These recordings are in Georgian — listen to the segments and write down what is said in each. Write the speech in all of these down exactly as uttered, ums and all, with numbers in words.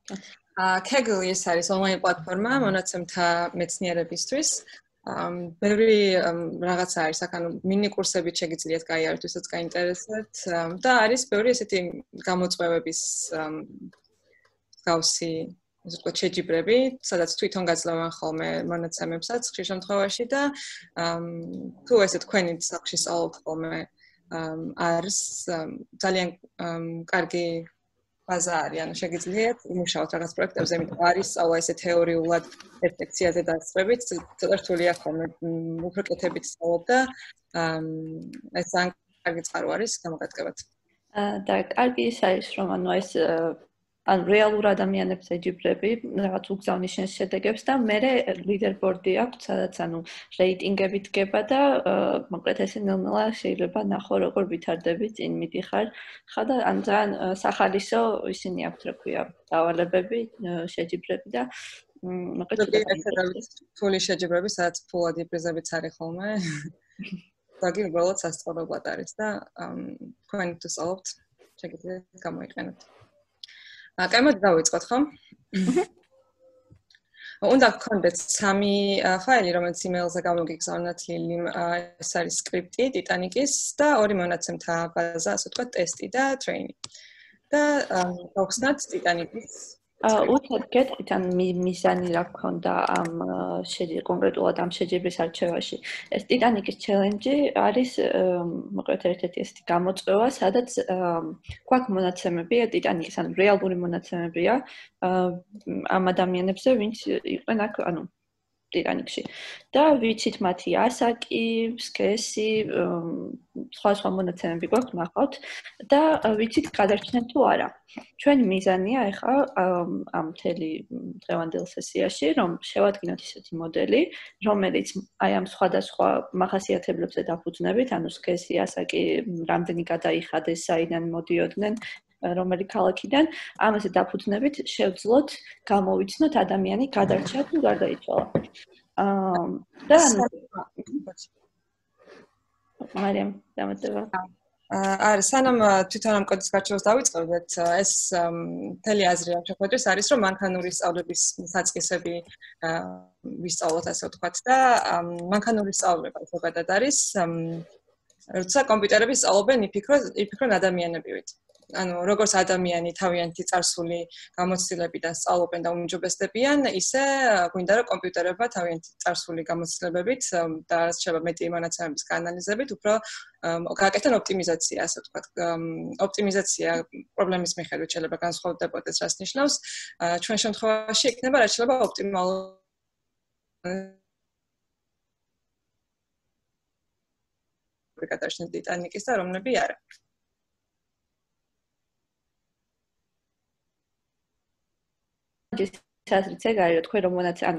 Kaggle ის არის online პლატფორმა მონაცემთა მეცნიერებისთვის. ბევრი რაღაცა არის, აქ ანუ მინი კურსებით შეგიძლიათ გაიაროთ, ვისაც გაინტერესებთ და არის ბევრი ესეთი გამოწვევების მსგავსი ასე ვთქვათ, შეჯიბრები, სადაც თვითონ გაძლევენ ხოლმე მონაცემებსაც ხშირ შემთხვევაში და თუ ესე თქვენი სახლში სწავლობთ ხოლმე არის ძალიან კარგი ბაზა არის, ანუ შეგიძლიათ იმუშაოთ რაღაც პროექტებზე, იმიტომ არის სწავლა ესე თეორიულად ერთ ლექციაზე დასწრებით, ცოტა რთულია ხოლმე უფრო კეთებით სწავლობ და ეს ძალიან კარგი წყარო არის გამოგადგებათ. და კარგი ის არის, რომ ანუ ეს ან რეალურ ადამიანებს ეჯიბრები რაღაც უგზავნის შედეგებს და მე ლიდერბორდი აქვს, სადაც ანუ რეიტინგები დგება და მოკლედ ესე ნელ-ნელა შეიძლება ნახო როგორ ვითარდები წინ მიდიხარ. ხა და ან ძალიან სახალისო ისინი აქვთ, რა ქვია, დავალებები, შეჯიბრები და მოკლედ ფული შეჯიბრები, სადაც ფულადი პრიზებიც არის ხოლმე. ზოგი უბრალოდ სასწავლებლად არის და თქვენ თუ სწავლობთ, შეგიძლიათ გამოიყენოთ. კაი, მოდი დავიწყოთ, ხო? უნდა გქონდეთ სამი ფაილი, რომელიც იმეილზე გამოგიგზავნათ ლილიმ, ეს არის სკრიპტი ტიტანიკის და ორი მონაცემთა ბაზა, ასე ვთქვათ, ტესტი და ტრეინი. და გავხსნათ ტიტანიკის უცებ გეტყვით ან მიზანი რა გქონდა ამ კონკრეტულად ამ შეჯიბრის არჩევაში. ეს ტიტანიკის ჩელენჯი არის მოკლედ ერთ-ერთი ესეთი გამოწვევა, სადაც გვაქვს მონაცემები ტიტანიკის, ანუ რეალური მონაცემებია ამ ადამიანებზე, ვინც იყვნენ აქ, ანუ ტიტანიკში. და ვიცით მათი ასაკი, სქესი, სხვა სხვა მონაცემები გვაქვს ნახავთ და ვიცით გადარჩნენ თუ არა. ჩვენი მიზანია ახლა ამ მთელი დღევანდელ სესიაში, რომ შევადგინოთ ისეთი მოდელი, რომელიც აი ამ სხვადასხვა მახასიათებლებზე დაფუძნებით, ანუ სქესი, ასაკი, რამდენი გადაიხადეს, საიდან მოდიოდნენ, რომელი ქალაქიდან, ამაზე დაფუძნებით შევძლოთ გამოვიცნოთ ადამიანი გადარჩა თუ გარდაიცვალა. და მარიამ, დამატება. არის, სანამ თვითონ ამ კოდის გარჩევას დავიწყებდეთ, ეს მთელი აზრი ამ შეხვედრის არის, რომ მანქანური სწავლების საწყისები ვისწავლოთ, ასე ვთქვათ და მანქანური სწავლება ზოგადად არის, როცა კომპიუტერები სწავლობენ იფიქრონ ადამიანებივით. ანუ როგორც ადამიანი თავიანთი წარსული გამოცდილებიდან სწავლობენ და უმჯობესდებიან, ისე გვინდა რომ კომპიუტერებმა თავიანთი წარსული გამოცდილებებით და რაც შეება მეტი მონაცემების გაანალიზებით, უფრო გააკეთონ ოპტიმიზაცია, ასე ვთქვათ. ოპტიმიზაცია პრობლემის მიხედვით შეიძლება განსხვავდებოდეს, რაც ნიშნავს, ჩვენ შემთხვევაში იქნება რაც შეიძლება ოპტიმალური გადარჩენა ტიტანიკის და რომლები არა. აზრიც ეგ არის, თქვენ რომ მონაცე ანუ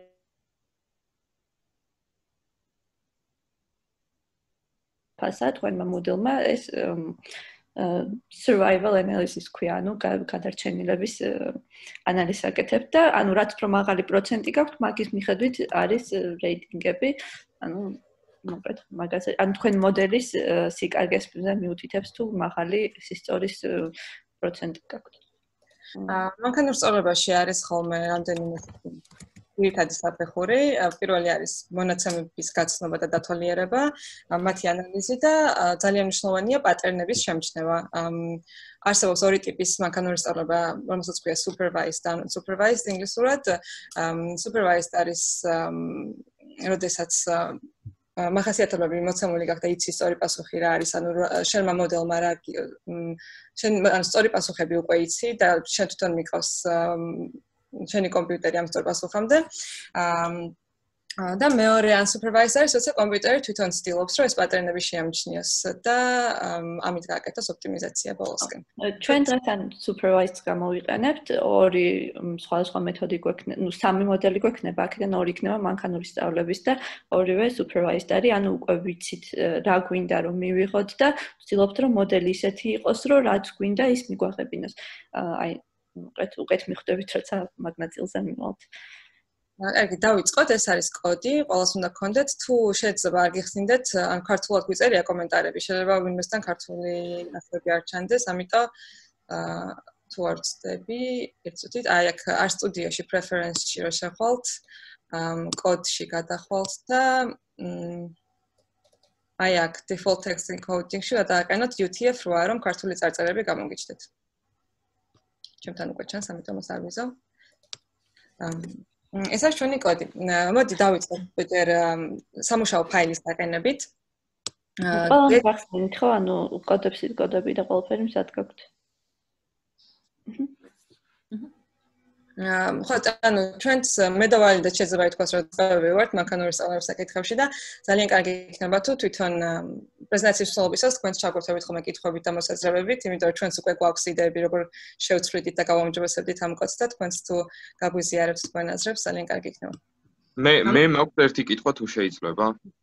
ფასა თქვენმა მოდელმა ეს survival analysis ქვია, ანუ გადარჩენილების ანალიზს აკეთებ და ანუ რაც უფრო მაღალი პროცენტი გაქვთ, მაგის მიხედვით არის რეიტინგები, ანუ მოკლედ მაგაზე ანუ თქვენ მოდელის სიკარგესზე მიუთითებს თუ მაღალი სისტორის პროცენტი გაქვთ. მანქანურ სწავლებაში არის ხოლმე რამდენიმე ძირითადი საფეხური. პირველი არის მონაცემების გაცნობა და დათვალიერება, მათი ანალიზი და ძალიან მნიშვნელოვანია პატერნების შემჩნევა. არსებობს ორი ტიპის მანქანური სწავლება, რომელსაც ქვია supervised და unsupervised ინგლისურად. Supervised არის როდესაც მახასიათებლები მოცემული გახდა, იცი სწორი პასუხი რა არის, ანუ შენმა მოდელმა რა შენ ანუ სწორი პასუხები უკვე იცი და შენ თვითონ მიყავს შენი კომპიუტერი ამ სწორ პასუხამდე. და მეორე unsupervised არის, როცა კომპიუტერი თვითონ ცდილობს, რომ ეს პატერნები შეამჩნიოს და ამით გააკეთოს ოპტიმიზაცია ბოლოსკენ. ჩვენ დღეს unsupervised გამოვიყენებთ, ორი სხვადასხვა მეთოდი გვექნება, ნუ სამი მოდელი გვექნება, აქედან ორი იქნება მანქანური სწავლების და ორივე supervised არის, ანუ უკვე ვიცით რა გვინდა რომ მივიღოთ და ვცდილობთ რომ მოდელი ისეთი იყოს, რომ რაც გვინდა ის მიგვაღებინოს. აი, უკეთ უკეთ მიხვდებით, როცა მაგ ნაწილზე მივალთ. კარგი, დავიწყოთ, ეს არის კოდი, ყველას უნდა გქონდეთ, თუ შეიძლება არ გიხსნიდეთ, ან ქართულად გვიწერია კომენტარები, შეიძლება ვინმესთან ქართული ნახევები არ ჩანდეს, ამიტომ თუ არ ვწდები, ერთ წუთით, აი აქ R Studio-ში preference-ში რო შეხვალთ, კოდში გადახვალთ და აი აქ default text encoding-ში გადააყენოთ U T F რვა, რომ ქართული წარწერები გამოგიჩნდეთ. ჩემთან უკვე ჩანს, ამიტომაც არ ვიზავ. ეს არის ჩვენი კოდი. მოდი დავიწყოთ ბეჭერ სამუშაო ფაილის დაყენებით. ყველამ გახსენით ხო, ანუ კოდებში კოდები და ყველაფერი მზად გაქვთ. ხო, ანუ ჩვენც მე და ვალიდაც შეიძლება ითქვას, რომ წვევები ვართ მანქანური სწავლების საკითხებში და ძალიან კარგი იქნება თუ თვითონ პრეზენტაციის მსვლელობისას თქვენს ჩაგვერთებით ხოლმე კითხვებით და მოსაზრებებით, იმიტომ რომ ჩვენც უკვე გვაქვს იდეები, როგორ შევცვლიდით და გავაუმჯობესებდით ამ კოდს და თქვენც თუ გაგვიზიარებთ თქვენ აზრებს, ძალიან კარგი იქნება. მე მე მაქვს ერთი კითხვა თუ შეიძლება.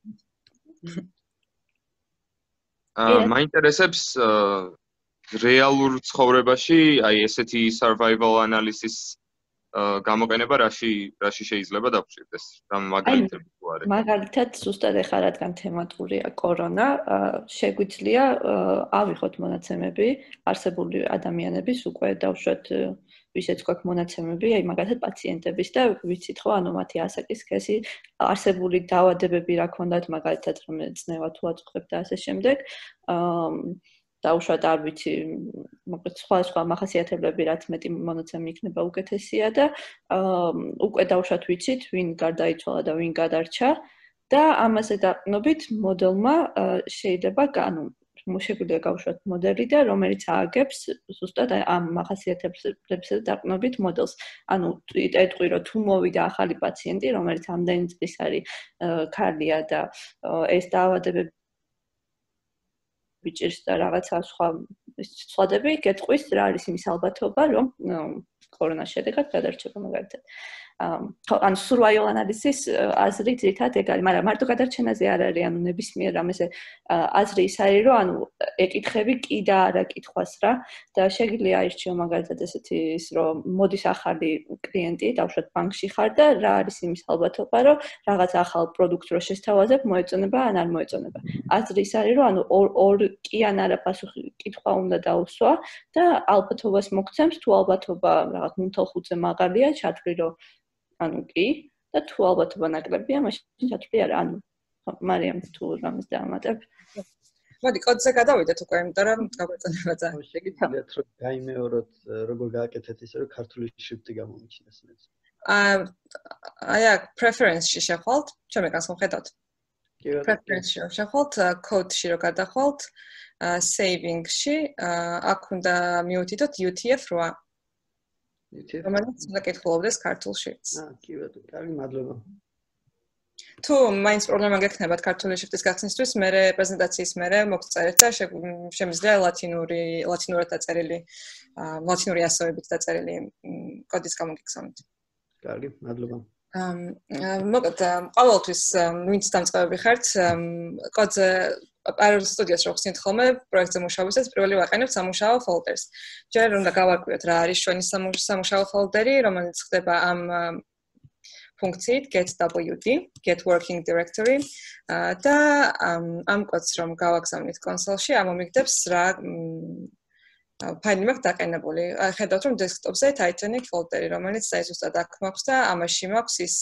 აა მაინტერესებს რეალურ ცხოვრებაში, აი ესეთი survival analysis გამოყენება რაში რაში შეიძლება დაგვჭირდეს? რა მაგალითები თუ არის? მაგალითად, ზუსტად ეხლა რადგან თემატურია კორონა, შეგვიძლია ავიღოთ მონაცემები არსებული ადამიანების უკვე დავუშვათ ვისაც გვაქვს მონაცემები, აი მაგალითად პაციენტების და ვიცით ხო, ანუ მათი ასაკის სქესი, არსებული დაავადებები რა ქონდათ, მაგალითად რომ წნევა თუ აწუხებ და ასე შემდეგ. დაუშვათ არ ვიცი, მოკლედ სხვა სხვა მახასიათებლები რაც მეტი მონაცემი იქნება უკეთესია და უკვე დაუშვათ ვიცით, ვინ გარდაიცვალა და ვინ გადარჩა და ამაზე დაყრდნობით მოდელმა შეიძლება ანუ შეგვიძლია გავუშვათ მოდელი და რომელიც ააგებს ზუსტად ამ მახასიათებლებსა დაყრდნობით მოდელს. ანუ იტყვი რომ თუ მოვიდა ახალი პაციენტი, რომელიც ამდენი წლის არის ქალია და ეს დაავადებები ბიჭირს და რაღაცა სხვა სხვადები გეტყვის რა არის იმის ალბათობა რომ კორონას შედეგად გადარჩება მაგალითად. ხო, ანუ survival analysis აზრი ძირითადად ეგ არის, მაგრამ მარტო გადარჩენაზე არ არის, ანუ ნებისმიერ რამეზე აზრი ის არის, რომ ანუ ეკითხები კი და არა კითხვას რა და შეიძლება აირჩიო მაგალითად ესეთი ის რომ მოდის ახალი კლიენტი, დავუშვათ ბანკში ხარ და რა არის იმის ალბათობა, რომ რაღაც ახალ პროდუქტს რო შესთავაზებ, მოეწონება ან არ მოეწონება. აზრი ის არის, რომ ანუ ორ კი ან არა პასუხი კითხვა უნდა დაუსვა და ალბათობას მოგცემს, თუ ალბათობა რაღაც ნულ ხუთზე მაღალია, ჩათვლი რომ ანუ კი და თუ ალბათობა ნაკლებია, მაშინ ჩათვლი არა, ანუ მარიამ თუ რამეს დაამატებ. მოდი კოდზე გადავიდეთ უკვე, იმიტომ რომ გაგვეწონება ძალიან. შეგიძლიათ რომ გაიმეოროთ, როგორ გააკეთეთ ისე რომ ქართული შრიფტი გამომიჩნდეს მეც. აა აი აქ preference-ში შეხვალთ, ჩემ ეკრანს ხედავთ. preference-ში შეხვალთ, code-ში რო გადახვალთ, saving-ში, აქ უნდა მიუთითოთ U T F რვა. რომელიც უნდა კითხულობდეს ქართულ შრიფტს. აა, კი ბატონო, კარგი, მადლობა. თუ მაინც პრობლემა გექნებათ ქართული შრიფტის გახსნისთვის, მე პრეზენტაციის მერე მოგწერეთ და შემიძლია ლათინური, ლათინურად დაწერილი, ლათინური ასოებით დაწერილი კოდის გამოგიგზავნოთ. კარგი, მადლობა. აა, მოკლედ, ყოველთვის ვინც დამწყებები ხართ, კოდზე Parallel Studios რო ხსნით ხოლმე პროექტზე მუშაობისას პირველი ვაყენებთ სამუშაო ფოლდერს. ჯერ უნდა გავარკვიოთ რა არის ჩვენი სამუშაო ფოლდერი, რომელიც ხდება ამ ფუნქციით get.wd, get working directory და ამ კოდს რომ გავაგზავნით კონსოლში, ამომიგდებს რა ფაილი მაქვს დაყენებული. ხედავთ რომ დესკტოპზე Titanic ფოლდერი, რომელიც საერთოდ აქ მაქვს და ამაში მაქვს ის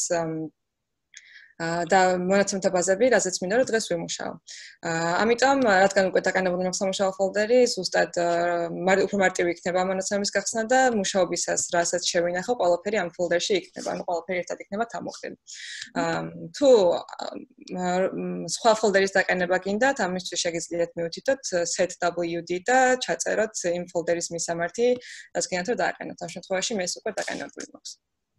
და მონაცემთა ბაზები, რაზეც მინდა რომ დღეს ვიმუშაო. ამიტომ, რადგან უკვე დაყენებული მაქვს სამუშაო ფოლდერი, ზუსტად უფრო მარტივი იქნება მონაცემების გახსნა და მუშაობისას, რასაც შევინახო, ყველაფერი ამ ფოლდერში იქნება, ანუ ყველაფერი ერთად იქნება თავმოყრილი. თუ სხვა ფოლდერის დაყენება გინდათ, ამისთვის შეგიძლიათ მიუთითოთ set.wd და ჩაწეროთ იმ ფოლდერის მისამართი, რაც გინდათ რომ დააყენოთ. ამ შემთხვევაში მე ეს უკვე დაყენებული მაქვს.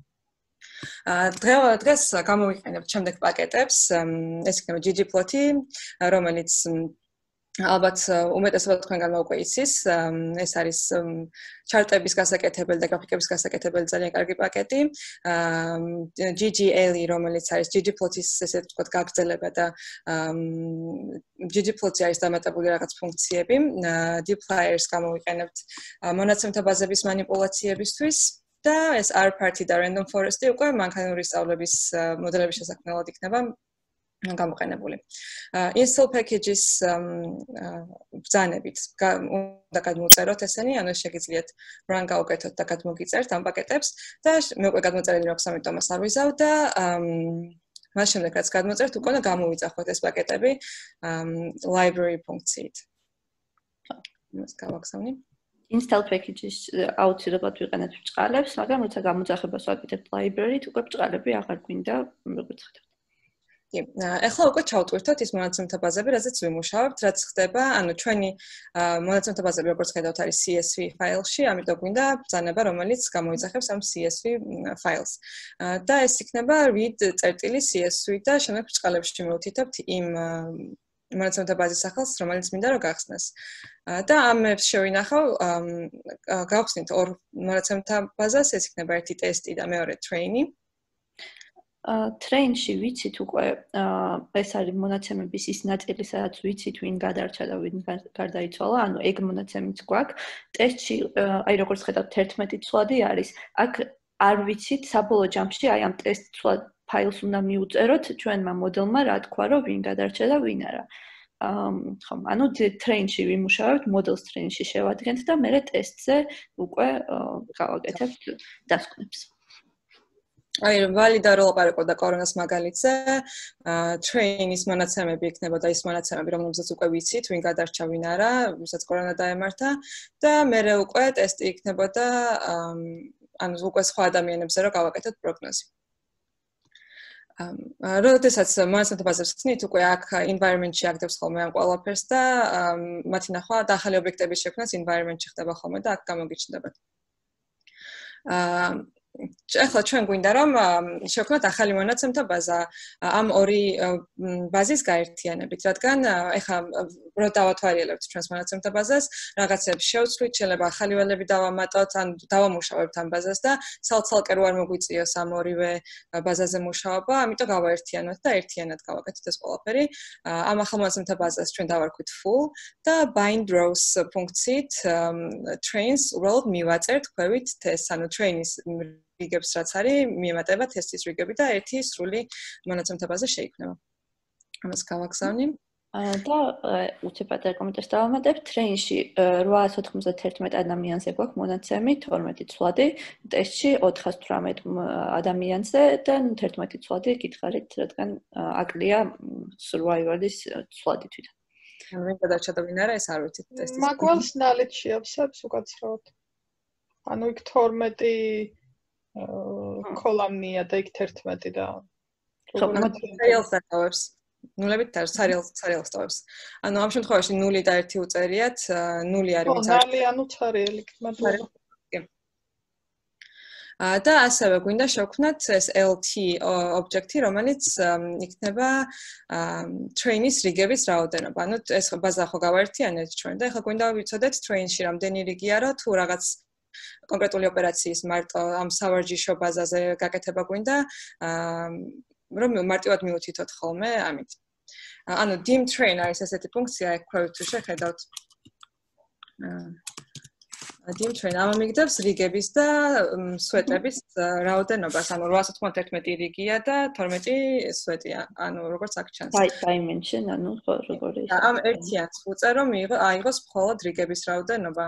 დღეს გამოვიყენებთ შემდეგ პაკეტებს, ეს იქნება ggplot-ი, რომელიც ალბათ უმეტესობა თქვენგანმა უკვე იცის, ეს არის ჩარტების გასაკეთებელი და გრაფიკების გასაკეთებელი ძალიან კარგი პაკეტი. ggl-ი, რომელიც არის ggplot-ის ესე ვთქვათ გაგრძელება და ggplot-ი არის დამატებული რაღაც ფუნქციები. dplyers გამოვიყენებთ მონაცემთა ბაზების манипуляციებისთვის. და ეს R party და random forest-ი უკვე მანქანური სწავლების მოდელების შესაქმნელად იქნება. გამოყენებული. Install packages ბრძანებით უნდა გადმოწეროთ ესენი, ანუ შეგიძლიათ run გაუკეთოთ და გადმოგიწერთ ამ პაკეტებს და მე უკვე გადმოწერილი მაქვს, ამიტომ მას არ ვიზავ და მას შემდეგ რაც გადმოწერთ, უკვე უნდა გამოვიძახოთ ეს პაკეტები library ფუნქციით. მას გავაგზავნი. Install packages აუცილებლად ვიყენებთ ბრწყალებს, მაგრამ როცა გამოძახებას ვაკეთებთ library-ით, უკვე ბრწყალები აღარ გვინდა, როგორც ხდება. ეხლა უკვე ჩავტვირთოთ ის მონაცემთა ბაზები, რაზეც ვიმუშავებთ, რაც ხდება, ანუ ჩვენი მონაცემთა ბაზები როგორც ხედავთ არის C S V ფაილში, ამიტომ გვინდა ბრძანება, რომელიც გამოიძახებს ამ C S V ფაილს. და ეს იქნება read წერტილი C S V და შემდეგ ბრწყალებში მივუთითებთ იმ მონაცემთა ბაზის სახელს, რომელიც მინდა რომ გახსნას. და ამებს შევინახავ, გავხსნით ორ მონაცემთა ბაზას, ეს იქნება ერთი ტესტი და მეორე trainee. Train-ში ვიცით უკვე ეს არის მონაცემების ის ნაწილი, სადაც ვიცით ვინ გადარჩა და ვინ გარდაიცვალა, ანუ ეგ მონაცემიც გვაქვს. ტესტში აი როგორც ხედავთ თერთმეტი ცვლადი არის. აქ არ ვიცით საბოლოო ჯამში აი ამ ტესტ ცვლად ფაილს უნდა მიუწეროთ ჩვენმა მოდელმა რა თქვა რომ ვინ გადარჩა და ვინ არა. ხომ, ანუ train-ში ვიმუშავებთ, models train-ში შევადგენთ და მერე ტესტზე უკვე გავაკეთებთ დასკვნებს. აი ვალიდა რო ლაპარაკობ და კორონას მაგალითზე, train-ის მონაცემები იქნებოდა ის მონაცემები, რომლებზეც უკვე ვიცით, ვინ გადარჩა, ვინ არა, ვისაც კორონა დაემართა და მერე უკვე ტესტი იქნებოდა, ანუ უკვე სხვა ადამიანებზე რო გავაკეთოთ პროგნოზი. როდესაც მონაცემთა ბაზებს ხსნით, უკვე აქ environment-ში აგდებს ხოლმე ამ ყველაფერს და მათი ნახვა და ახალი ობიექტების შექმნაც environment-ში ხდება ხოლმე და აქ გამოგიჩნდებათ. ეხლა ჩვენ გვინდა რომ შევქმნათ ახალი მონაცემთა ბაზა ამ ორი ბაზის გაერთიანებით, რადგან ეხლა რო დავათვალიერებთ ჩვენს მონაცემთა ბაზას, რაღაცებს შევცვლით, შეიძლება ახალი ველები დავამატოთ, ან დავამუშავებთ ამ ბაზას და ცალ-ცალკე რო არ მოგვიწიოს ამ ორივე ბაზაზე მუშაობა, ამიტომ გავაერთიანოთ და ერთიანად გავაკეთოთ ეს ყველაფერი. ამ ახალ მონაცემთა ბაზას ჩვენ დავარქვით full და bind rows ფუნქციით trains უბრალოდ მივაწერთ ქვევით test, ანუ train-ის რიგებს რაც არის, მიემატება test-ის რიგები და ერთი სრული მონაცემთა ბაზა შეიქმნება. ამას გავაგზავნი. და უცებ პატარა კომენტარს დავამატებ, train-ში რვაას ოთხმოცდაათი ადამიანზე გვაქვს მონაცემი, თორმეტი ცვლადი, ტესტში ოთხას თვრამეტ ადამიანზე და თერთმეტი ცვლადი გითხარით, რადგან აკლია survival-ის ცვლადი თვითონ. ანუ ვინ გადარჩა და ვინ არა, ეს არ ვიცით ტესტის. მაგვალს knowledge შეავსებს უკაცრავად. ანუ იქ თორმეტი კოლამნია და იქ თერთმეტი და სერიალს დატოვებს. ნულებით და სერიალს სერიალს ტოვებს. ანუ ამ შემთხვევაში ნული და ერთი უწერიათ, ნული არის ვინც არის. ნული ანუ ცარიელი, მადლობა. და ასევე გვინდა შევქმნათ ეს L T ობიექტი, რომელიც იქნება train-ის რიგების რაოდენობა. ანუ ეს ბაზა ხო გავაერთიანეთ ჩვენ და ეხლა გვინდა ვიცოდეთ train-ში რამდენი რიგია, რომ თუ რაღაც კონკრეტული ოპერაციის მარტო ამ სავარჯიშო ბაზაზე გაკეთება გვინდა, რომ მარტივად მივუთითოთ ხოლმე ამით. ანუ dim train არის ესეთი ფუნქცია, აქ ქვევით თუ შეხედავთ. dim train ამომიგდებს რიგების და სვეტების რაოდენობას, ანუ რვაას ოთხმოცდაერთი რიგია და თორმეტი სვეტია, ანუ როგორც აქ ჩანს. dimension, ანუ როგორი. ამ ერთიანს უწერ რომ აიღოს მხოლოდ რიგების რაოდენობა.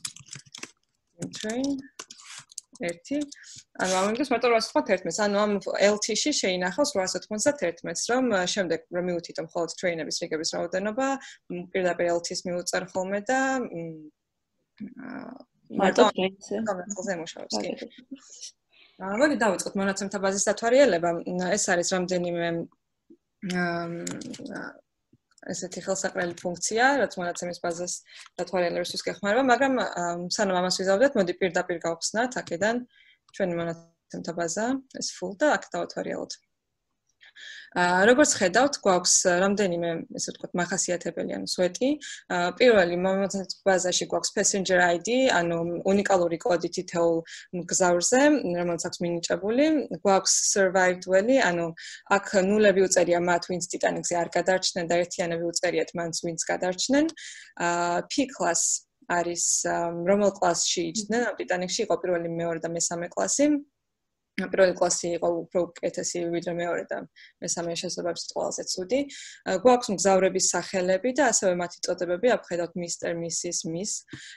train ერთი ანუ ამიგდებს მარტო რვაას ოთხმოცდაერთს, ანუ ამ L T-ში შეინახავს რვაას ოთხმოცდაერთს, რომ შემდეგ რომ მივუთითო მხოლოდ train-ების რიგების რაოდენობა, პირდაპირ L T-ს მივუწერ ხოლმე და მარტო train-ზე მუშაობს. მოდი დავიწყოთ მონაცემთა ბაზის დათვალიერება. ეს არის რამდენიმე ესეთი ხელსაყრელი ფუნქცია, რაც მონაცემის ბაზას დათვალიერებისთვის გეხმარება, მაგრამ სანამ ამას ვიზავდეთ, მოდი პირდაპირ გავხსნათ აქედან ჩვენი მონაცემთა ბაზა, ეს full და აქ დავათვალიეროთ. როგორც ხედავთ, გვაქვს რამდენიმე, ესე ვთქვათ, მახასიათებელი, ანუ სვეტი. პირველი მონაცემთა ბაზაში გვაქვს passenger I D, ანუ უნიკალური კოდი თითოეულ მგზავრზე, რომელიც აქვს მინიჭებული. გვაქვს survived ველი, ანუ აქ ნულები უწერია მათ, ვინც ტიტანიკზე არ გადარჩნენ და ერთიანები უწერიათ მათ, ვინც გადარჩნენ. P class არის რომელ კლასში იჯდნენ, ამ ტიტანიკში იყო პირველი, მეორე და მესამე კლასი. პირველი კლასი იყო უფრო უკეთესი ვიდრე მეორე და მესამე შესაძლებლობებს ყველაზე ცუდი. გვაქვს მგზავრების სახელები და ასევე მათი წოდებები, απხედავთ Mister, Missus, Miss.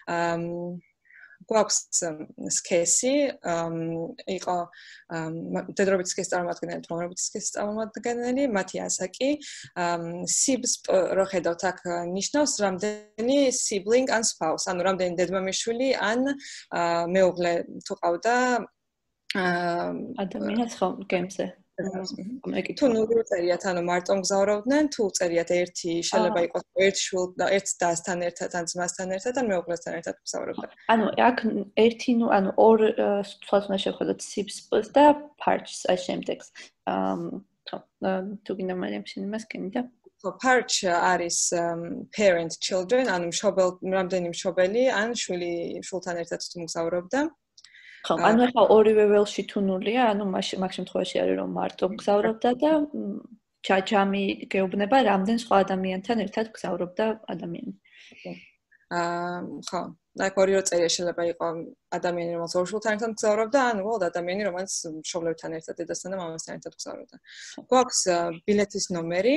გვაქვს სქესი, იყო დედრობითი სქესის წარმომადგენელი, მამრობითი სქესის წარმომადგენელი, მათი ასაკი, sibs რო ხედავთ აქ ნიშნავს რამდენი sibling ან spouse, ანუ რამდენი დედმამიშვილი ან მეუღლე თუ ყავდა ადამიანს ხო გემზე. თუ ნული წერიათ, ანუ მარტო მგზავრობდნენ, თუ წერიათ ერთი, შეიძლება იყოს ერთ შვილ და ერთ დასთან ერთად, ან ძმასთან ერთად, ან მეუღლესთან ერთად მგზავრობდა. ანუ აქ ერთი ნუ, ანუ ორ სხვას უნდა შევხედოთ sibs და parch აი შემდეგ. ხო, თუ გინდა მარიამ შენ იმას გემიდა. ხო, parch არის parent children, ანუ მშობელ, რამდენი მშობელი, ან შვილი შვილთან ერთად თუ მგზავრობდა. ხო, ანუ ახლა ორივე ველში თუ ნულია, ანუ მაგ შემთხვევაში არის რომ მარტო მგზავრობდა და ჯაჯამი გეუბნება რამდენ სხვა ადამიანთან ერთად მგზავრობდა ადამიანი. აა ხო, აი ორი რო წერია შეიძლება იყო ადამიანი რომელიც ორ შვილთან ერთად მგზავრობდა, ან უბრალოდ ადამიანი რომელიც მშობლებთან ერთად დედასთან და მამასთან ერთად მგზავრობდა. გვაქვს ბილეთის ნომერი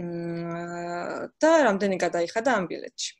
და რამდენი გადაიხადა ამ ბილეთში.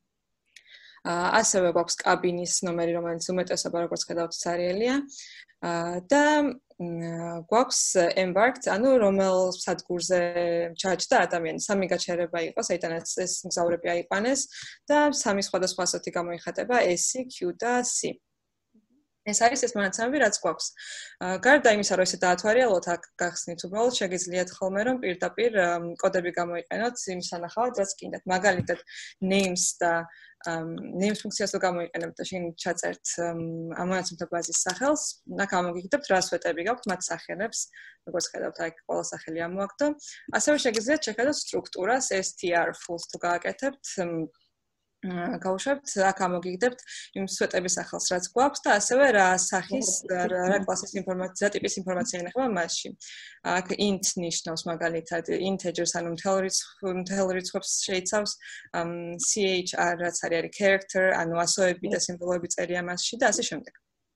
ასევე გვაქვს კაბინის ნომერი, რომელიც უმეტესობა როგორც ხედავთ ცარიელია და გვაქვს embarked, ანუ რომელ სადგურზე ჩაჯდა ადამიანი. სამი გაჩერება იყო, საიდანაც ეს მგზავრები აიყვანეს და სამი სხვადასხვა ასოთი გამოიხატება S, Q და C. ეს არის ეს მონაცემები, რაც გვაქვს. გარდა იმისა, რომ ესე დაათვალიერებთ, აქ გახსნით უბრალოდ შეგიძლიათ ხოლმე რომ პირდაპირ კოდები გამოიყენოთ იმ სანახავად, რაც გინდათ. მაგალითად, names და names ფუნქციას რო გამოიყენებთ და შენ ჩაწერთ ამ მონაცემთა ბაზის სახელს, აქ ამოგიგდებთ რა სვეტები გაქვთ მათ სახელებს, როგორც ხედავთ, აქ ყველა სახელი ამოაგდო. ასევე შეგიძლიათ შეხედოთ სტრუქტურას, str full-ს თუ გააკეთებთ, გავუშვებთ, აქ ამოგიგდებთ იმ სვეტების სახელს, რაც გვაქვს და ასევე რა სახის, რა კლასის ინფორმაცია, ტიპის ინფორმაცია ინახება მასში. აქ int ნიშნავს მაგალითად integers, ანუ მთელ რიცხვებს შეიცავს, chr რაც არის character, ანუ ასოები და სიმბოლოები წერია მასში და ასე შემდეგ.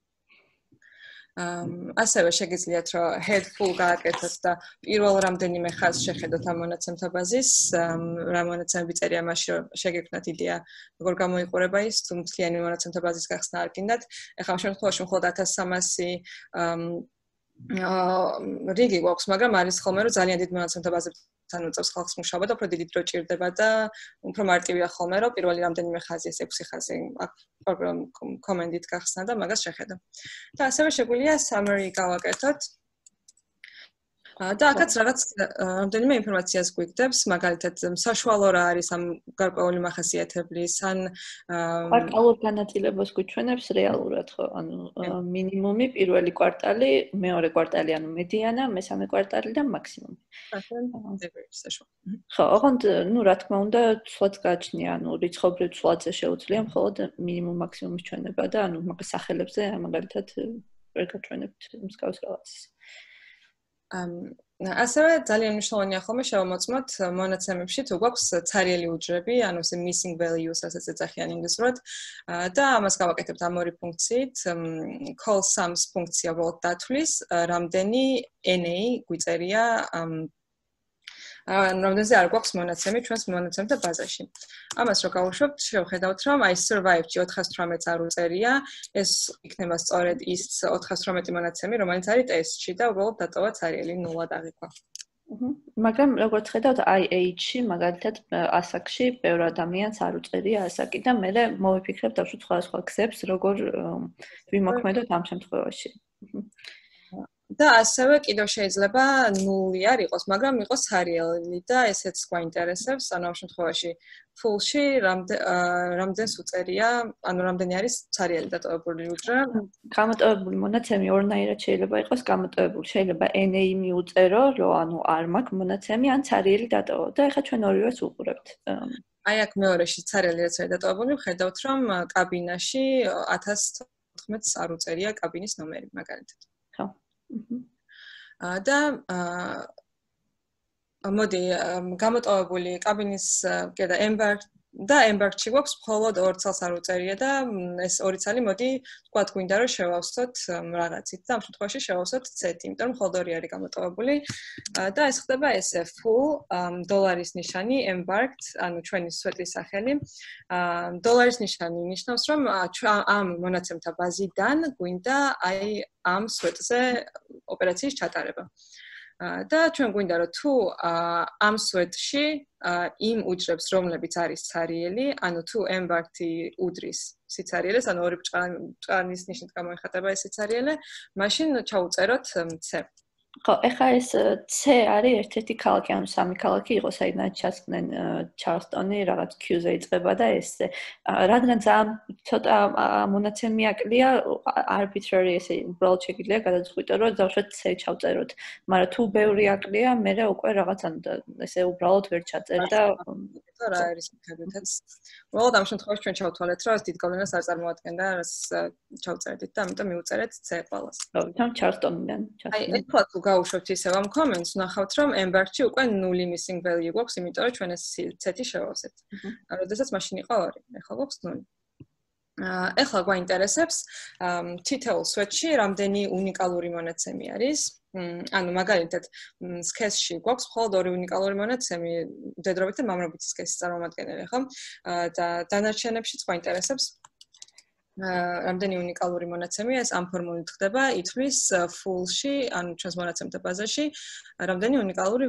ასევე შეგიძლიათ რომ head full გააკეთოთ და პირველ რამდენიმე ხაზს შეხედოთ ამ მონაცემთა ბაზის, რა მონაცემები წერია მასში, რომ შეგექმნათ იდეა, როგორ გამოიყურება ის, თუ მთლიანი მონაცემთა ბაზის გახსნა არ გინდათ. ეხლა ამ შემთხვევაში მხოლოდ ათას სამასი რიგი გვაქვს, მაგრამ არის ხოლმე რომ ძალიან დიდ მონაცემთა ბაზებთან უწევს ხალხს მუშაობა და უფრო დიდი დრო ჭირდება და უფრო მარტივია ხოლმე რომ პირველი რამდენიმე ხაზი, ეს ექვსი ხაზი აქ პროგრამ კომენდით გახსნა და მაგას შეხედო. და ასევე შეგვიძლია summary გავაკეთოთ. და აქაც რაღაც რამდენიმე ინფორმაციას გვიგდებს, მაგალითად საშუალო რა არის ამ გარკვეული მახასიათებლის, ან კვარტალურ განაწილებას გვიჩვენებს რეალურად, ხო? ანუ მინიმუმი პირველი კვარტალი, მეორე კვარტალი, ანუ მედიანა, მესამე კვარტალი და მაქსიმუმი. ხო, ოღონდ, ну, რა თქმა უნდა, სხვაც გააჩნია, ანუ რიცხობრივ ცვლადზე შეუძლია მხოლოდ მინიმუმ მაქსიმუმის ჩვენება და ანუ მაგას სახელებზე მაგალითად ვერ გაჩვენებთ მსგავს რაღაცას. ასევე ძალიან მნიშვნელოვანია ხოლმე შევამოწმოთ მონაცემებში თუ გვაქვს ცარიელი უჯრები, ანუ ეს missing values, რასაც ეძახიან ინგლისურად და ამას გავაკეთებთ ამ ორი ფუნქციით, call sums ფუნქცია უბრალოდ დათვლის, რამდენი N A გვიწერია რამდენზე არ გვაქვს მონაცემი ჩვენს მონაცემთა ბაზაში. ამას რო გავუშვებთ, შევხედავთ, რომ აი survived-ში ოთხას თვრამეტს არ უწერია, ეს იქნება სწორედ ის ოთხას თვრამეტი მონაცემი, რომელიც არის ტესტში და უბრალოდ დატოვა ცარიელი ნულა დაღიქვა. მაგრამ როგორც ხედავთ, I H-ში, მაგალითად, ასაკში ბევრ ადამიანს არ უწერია ასაკი და მე მოვიფიქრებ დავშვით სხვადასხვა გზებს, როგორ ვიმოქმედოთ ამ შემთხვევაში. და ასევე კიდევ შეიძლება ნული არ იყოს, მაგრამ იყოს ცარიელი და ესეც გვაინტერესებს, ანუ ამ შემთხვევაში full-ში რამდენს უწერია, ანუ რამდენი არის ცარიელი დატოვებული უჯრა. გამოტოვებული მონაცემი ორნაირად შეიძლება იყოს გამოტოვებული. შეიძლება N A მიუწერო, რომ ანუ არ მაქვს მონაცემი, ან ცარიელი დატოვო და ეხლა ჩვენ ორივეს უყურებთ. აი აქ მეორეში ცარიელი რაც არის დატოვებული, ხედავთ, რომ კაბინაში ათას თოთხმეტს არ უწერია კაბინის ნომერი, მაგალითად. ხო. და მოდი გამოტოვებული კაბინის, კიდე embarked და embark-ში გვაქვს მხოლოდ ორ წელს არ უწერია და ეს ორი წელი მოდი ვთქვათ გვინდა რომ შევავსოთ რაღაცით და ამ შემთხვევაში შევავსოთ C-ით, იმიტომ რომ მხოლოდ ორი არის გამოტოვებული და ეს ხდება ესე full დოლარის ნიშანი embarked, ანუ ჩვენი სვეტის სახელი. დოლარის ნიშანი ნიშნავს რომ ამ მონაცემთა ბაზიდან გვინდა აი ამ სვეტზე ოპერაციის ჩატარება. და ჩვენ გვინდა რომ თუ ამ სვეტში იმ უჯრებს რომლებიც არის ცარიელი, ანუ თუ embarked-ი უდრის სიცარიელეს, ანუ ორი ბჭყალის ნიშნით გამოიხატება ეს სიცარიელე, მაშინ ჩაუწეროთ C. ხო, ეხლა ეს C არის ერთ-ერთი ქალაქი, ანუ სამი ქალაქი იყო, საიდანაც ჩასხდნენ ჩარლსტონი, რაღაც Q-ზე იწყება და S-ზე. რადგან ძალიან ცოტა მონაცემი აკლია, arbitrary ესე უბრალოდ შეგიძლია გადაწყვიტო, რომ დავშვათ C ჩავწეროთ. მაგრამ თუ ბევრი აკლია, მერე უკვე რაღაც ან ესე უბრალოდ ვერ ჩაწერ და რა არის მაგალითად. უბრალოდ ამ შემთხვევაში ჩვენ ჩავთვალეთ, რომ ეს დიდ გავლენას არ წარმოადგენდა, რას ჩავწერდით და ამიტომ მივუწერეთ C ყველას. ხო, თან ჩარლსტონიდან აი, ჩასხდნენ. ეხლა თუ გავუშვებთ ისევ ამ comments, ნახავთ რომ embark-ში უკვე ნული missing value გვაქვს, იმიტომ რომ ჩვენ ეს C-ი შევავსეთ. როდესაც მაშინ იყო ორი, ეხლა გვაქვს ნული. ეხლა გვაინტერესებს თითოეულ სვეტში რამდენი უნიკალური მონაცემი არის. ანუ მაგალითად, სქესში გვაქვს მხოლოდ ორი უნიკალური მონაცემი, მდედრობით და მამრობითი სქესის წარმომადგენელი, ხო? და დანარჩენებშიც გვაინტერესებს რამდენი უნიკალური მონაცემია, ეს ამ ფორმულით ხდება, ითვლის full-ში, ანუ ჩვენს მონაცემთა ბაზაში, რამდენი უნიკალური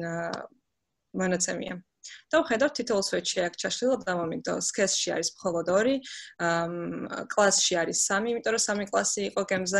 მონაცემია. და ვხედავთ თითოეულ სვეტში აქ ჩაშლილად დამომიგდო. სქესში არის მხოლოდ ორი, კლასში არის სამი, იმიტომ რომ სამი კლასი იყო გემზე,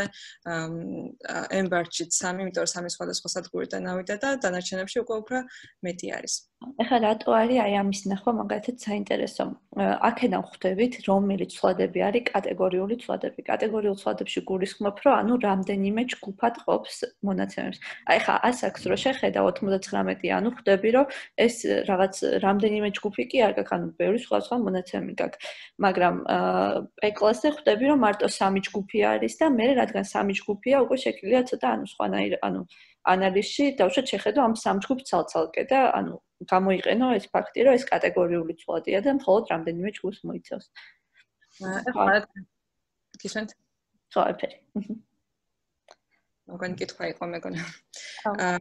embark-შიც სამი, იმიტომ რომ სამი სხვადასხვა სადგურიდან ავიდა და დანარჩენებში უკვე უფრო მეტი არის. ეხლა რატო არის აი ამის ნახვა მაგალითად საინტერესო. აქედან ხვდებით, რომელი ცვლადები არის კატეგორიული ცვლადები. კატეგორიულ ცვლადებში გულისხმობ, რომ ანუ რამდენიმე ჯგუფად ყოფს მონაცემებს. აი ხა ას აქვს რომ შეხედა ოცდათხმეტი, ანუ ხვდები, რომ ეს რაღაც რამდენიმე ჯგუფი კი არ გაქვს, ანუ ბევრი სხვადასხვა მონაცემი გაქვს. მაგრამ პ-კლასზე ხვდები, რომ მარტო სამი ჯგუფი არის და მე რადგან სამი ჯგუფია, უკვე შეგვიძლია ცოტა ანუ სხვანაირ, ანუ ანალიზში დავუშვათ შეხედო ამ სამ ჯგუფს ცალ-ცალკე და ანუ გამოიყენო ეს ფაქტი, რომ ეს კატეგორიული ცვლადია და მხოლოდ რამდენიმე ჯგუფს მოიცავს. ეხლა გისმენთ? ხო, აფერი. მოგონი კითხვა იყო მეგონა. აა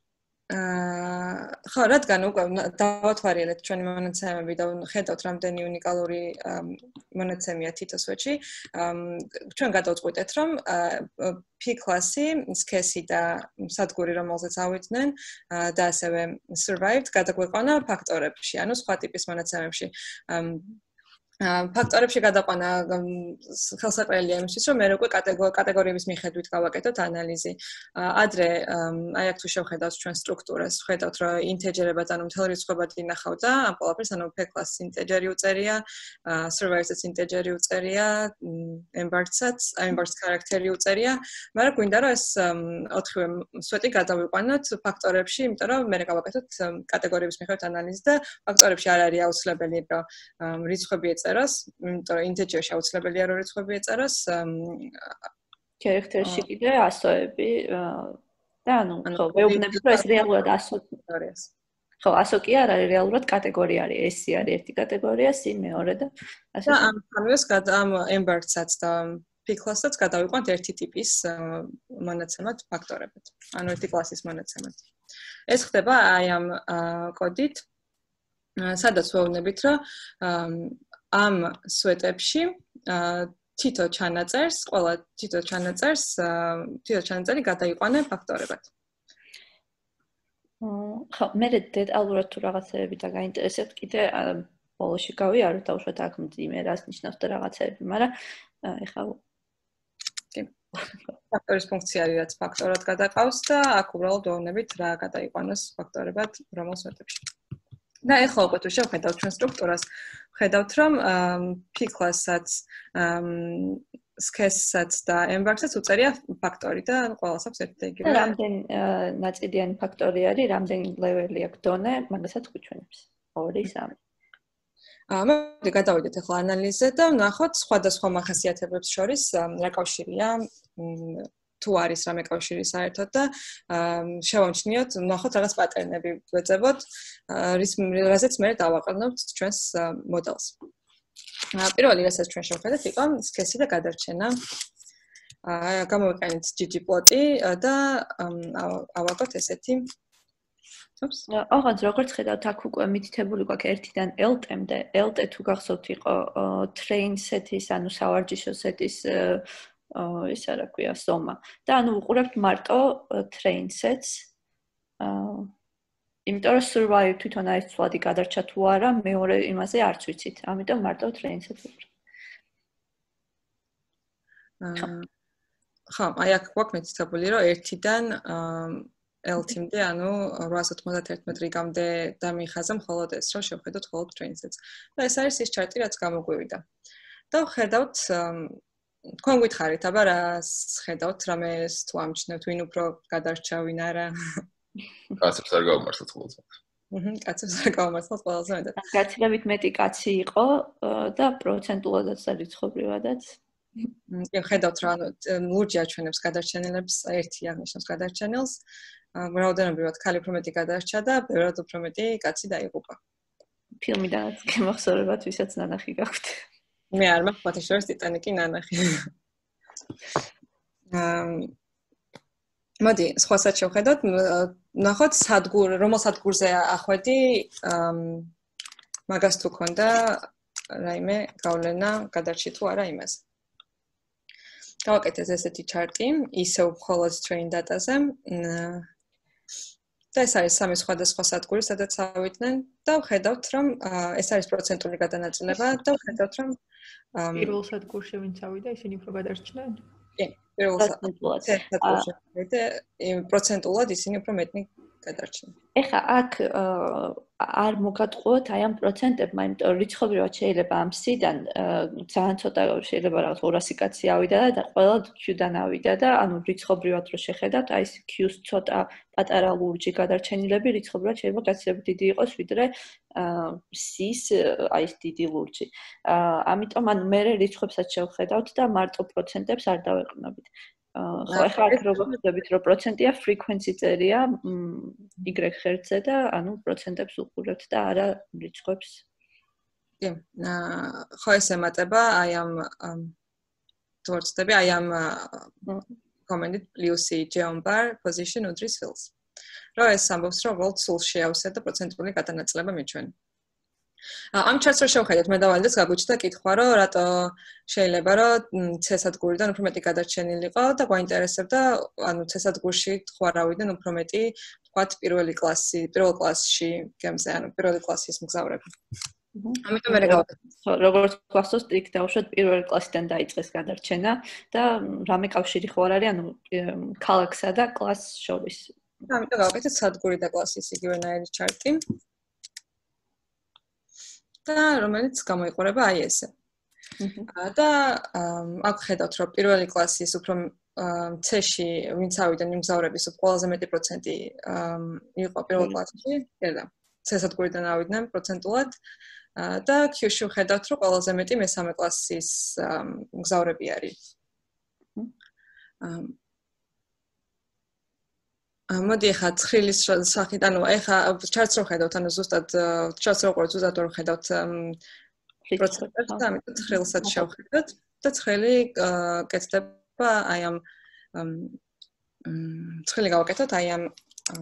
ხო, რადგან უკვე დავათვალიერეთ ჩვენი მონაცემები და ხედავთ რამდენი უნიკალური მონაცემია თითო სვეტში, ჩვენ გადავწყვიტეთ, რომ P-კლასი, სქესი და სადგური, რომელზეც ავიდნენ და ასევე survived გადაგვეყონა ფაქტორებში, ანუ სხვა ტიპის მონაცემებში. ფაქტორებში გადაყვანა ხელსაყრელია იმისთვის, რომ მე უკვე კატეგორიების მიხედვით გავაკეთოთ ანალიზი. ადრე აი აქ თუ შევხედავთ ჩვენ სტრუქტურას, ვხედავთ, რომ ინტეჯერებად, ანუ მთელ რიცხვებად ინახავ და ამ ყველაფერს, ანუ P-კლასს ინტეჯერი უწერია, survived-ს ინტეჯერი უწერია, embarked-საც, embarked character-ი უწერია, მაგრამ გვინდა რომ ეს ოთხივე სვეტი გადავიყვანოთ ფაქტორებში, იმიტომ რომ მე გავაკეთოთ კატეგორიების მიხედვით ანალიზი და ფაქტორებში არ არის აუცილებელი, რომ რიცხვები ეწეროს, იმიტომ რომ ინტეჯერში აუცილებელია რომ რიცხვები ეწეროს. Character-ში კიდე ასოები და ანუ ხო, ვეუბნები რომ ეს რეალურად ასო კატეგორიას. ხო, ასო კი არ არის, რეალურად კატეგორია არის, S-ი არის ერთი კატეგორია, C მეორე და ასე. და ამ ამას ამ embarked-საც და P-კლასსაც გადავიყვანთ ერთი ტიპის მონაცემად ფაქტორებად, ანუ ერთი კლასის მონაცემად. ეს ხდება აი ამ კოდით, სადაც ვეუბნებით, რომ ამ სვეტებში თითო ჩანაწერს, ყველა თითო ჩანაწერს, თითო ჩანაწერი გადაიყვანე ფაქტორებად. ხო, მე დეტალურად თუ რაღაცეები და გაინტერესებთ, კიდე ბოლოში გავიაროთ, დავუშვათ აქ მძიმე რას ნიშნავს და რაღაცეები, მაგრამ ეხლა კი. ფაქტორის ფუნქცია არის, რაც ფაქტორად გადაყავს და აქ უბრალოდ ვეუბნებით რა გადაიყვანოს ფაქტორებად რომელ სვეტებში. და ეხლა უკვე თუ შევხედავთ ჩვენ სტრუქტურას, ხედავთ რომ P-კლასსაც, სქესსაც და embarked-საც უწერია ფაქტორი და ყველას აქვს ერთი და იგივე. რამდენი ნაწილიანი ფაქტორი არის, რამდენი ლეველი აქვს დონე, მაგასაც გვიჩვენებს. ორი, სამი. მოდი გადავიდეთ ახლა ანალიზზე და ვნახოთ სხვადასხვა მახასიათებლებს შორის რა კავშირია თუ არის რამე კავშირი საერთოდ და შევამჩნიოთ, ნახოთ რაღაც პატერნები გვეძებოთ, რის რაზეც მე დავაყენებთ ჩვენს მოდელს. პირველი რასაც ჩვენ შევხედეთ იყო სქესი და გადარჩენა. აა გამოვიყენეთ ggplot-ი და ავაგოთ ესეთი ოფს. ოღონდ როგორც ხედავთ, აქ უკვე მითითებული გვაქვს ერთიდან lt-მდე. lt თუ გახსოვთ იყო train set-ის, ანუ სავარჯიშო set-ის ის რა ქვია, სომა. და ანუ უყურებთ მარტო train sets. აა იმიტომ რომ survive თვითონ არის ცვლადი გადარჩა თუ არა, მეორე იმაზე არც ვიცით. ამიტომ მარტო train set ვუყურებთ. ხო, აი აქ გვაქვს მითითებული, რომ ერთიდან lt-მდე, ანუ რვაას ოთხმოცდაერთი მეტრამდე დამიხაზა მხოლოდ ეს, რომ შევხედოთ მხოლოდ train sets. და ეს არის ის ჩარტი, რაც გამოგვივიდა. და ვხედავთ, თქვენ გითხარით, აბა რას ხედავთ, რამეს თუ ამჩნევთ, ვინ უფრო გადარჩა, ვინ არა. კაცებს არ გავმართოთ ყველაზე. აჰა, კაცებს არ გავმართოთ ყველაზე მეტად. გაცილებით მეტი კაცი იყო და პროცენტულადაც და რიცხობრივადაც. კი, ხედავთ რა, ანუ ლურჯი აჩვენებს გადარჩენილებს, ერთი აღნიშნავს გადარჩენილს. რაოდენობრივად ქალი უფრო მეტი გადარჩა და ბევრად უფრო მეტი კაცი დაიღუპა. ფილმიდანაც გემახსოვრებათ, ვისაც ნანახი გაქვთ. მე არ მაქვს ფათაშორის ტიტანიკი ნანახი. აა მოდი, სხვასაც შევხედოთ, ნახოთ სადგურ, რომელ სადგურზე ახვედი, მაგას თუ ქონდა რაიმე გავლენა გადარჩი თუ არა იმას. გავაკეთეთ ესეთი ჩარტი, ისევ მხოლოდ train data-ზე. და ეს არის სამი სხვადასხვა სადგური, სადაც ავიდნენ და ვხედავთ, რომ ეს არის პროცენტული გადანაწილება და ვხედავთ, რომ პირველ სადგურში ვინც ავიდა, ისინი უფრო გადარჩნენ? კი, პირველ სადგურში და პროცენტულად ისინი უფრო მეტნი გადარჩნენ. ეხლა აქ არ მოგატყუოთ აი ამ პროცენტებმა, იმიტომ რომ რიცხობრივად შეიძლება ამ C-დან ძალიან ცოტა შეიძლება რაღაც ორასი კაცი ავიდა და ყველა Q-დან ავიდა და ანუ რიცხობრივად რო შეხედავთ, აი ეს Q-ს ცოტა პატარა ლურჯი გადარჩენილები რიცხობრივად შეიძლება გაცილებით დიდი იყოს, ვიდრე C-ს აი ეს დიდი ლურჯი. ამიტომ ანუ მე რიცხვებსაც შევხედავთ და მარტო პროცენტებს არ დავეყნობით. ხო, ახლა აქ როგორ ვხედავთ, რომ პროცენტია frequency წერია y hertz-ზე და ანუ პროცენტებს უყურებთ და არა რიცხვებს. კი, ხო ეს ემატება აი ამ თორცდები, აი ამ command plus geombar position უდრის fills. რო ეს ამბობს, რომ volt სულში ავსე და პროცენტული გადანაწილება მიჩვენ. ამ ჩარტს რო შევხედეთ, მე დავალდეთ გაგვიჩნდა კითხვა, რომ რატო შეიძლება რომ C სადგურიდან უფრო მეტი გადარჩენილიყო და გვაინტერესებდა, ანუ C სადგურში ხო არ ავიდნენ უფრო მეტი, თქვათ, პირველი კლასი, პირველ კლასში გემზე, ანუ პირველი კლასის მგზავრები. ამიტომ მე გავაკეთე. ხო, როგორც გახსოვს, იქ დავუშვათ პირველი კლასიდან დაიწყეს გადარჩენა და რამე კავშირი ხო არ არის, ანუ ქალაქსა და კლასს შორის. ამიტომ გავაკეთე სადგური და კლასის იგივენაირი ჩარტი. და რომელიც გამოიყურება აი ესე. და აქ ხედავთ, რომ პირველი კლასის უფრო C-ში ვინც ავიდნენ მგზავრების ყველაზე მეტი პროცენტი იყო პირველ კლასში, და C სადგურიდან ავიდნენ პროცენტულად და Q-ში ხედავთ, რომ ყველაზე მეტი მესამე კლასის მგზავრები არის. მოდი ახლა ცხრილის სახით, ანუ ახლა ჩარტს რო ხედავთ, ანუ ზუსტად ჩარტს რო ყვეთ, ზუსტად რო ხედავთ პროცენტებს და ამიტომ ცხრილსაც შევხედოთ და ცხრილი კეთდება აი ამ ცხრილი გავაკეთოთ აი ამ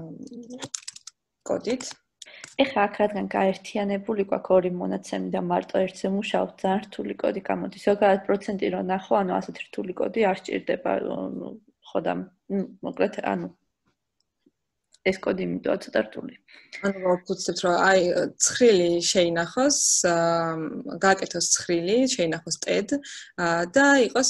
კოდით. ეხლა აქ რადგან გაერთიანებული გვაქვს ორი მონაცემი და მარტო ერთზე მუშაობთ, ძალიან რთული კოდი გამოდის. ზოგადად პროცენტი რო ნახო, ანუ ასეთ რთული კოდი არ სჭირდება, ხო და მოკლედ ანუ ეს კოდი იმიტოა ცოტა რთული. ანუ ვუწევთ, რომ აი ცხრილი შეინახოს, გააკეთოს ცხრილი, შეინახოს TED და იყოს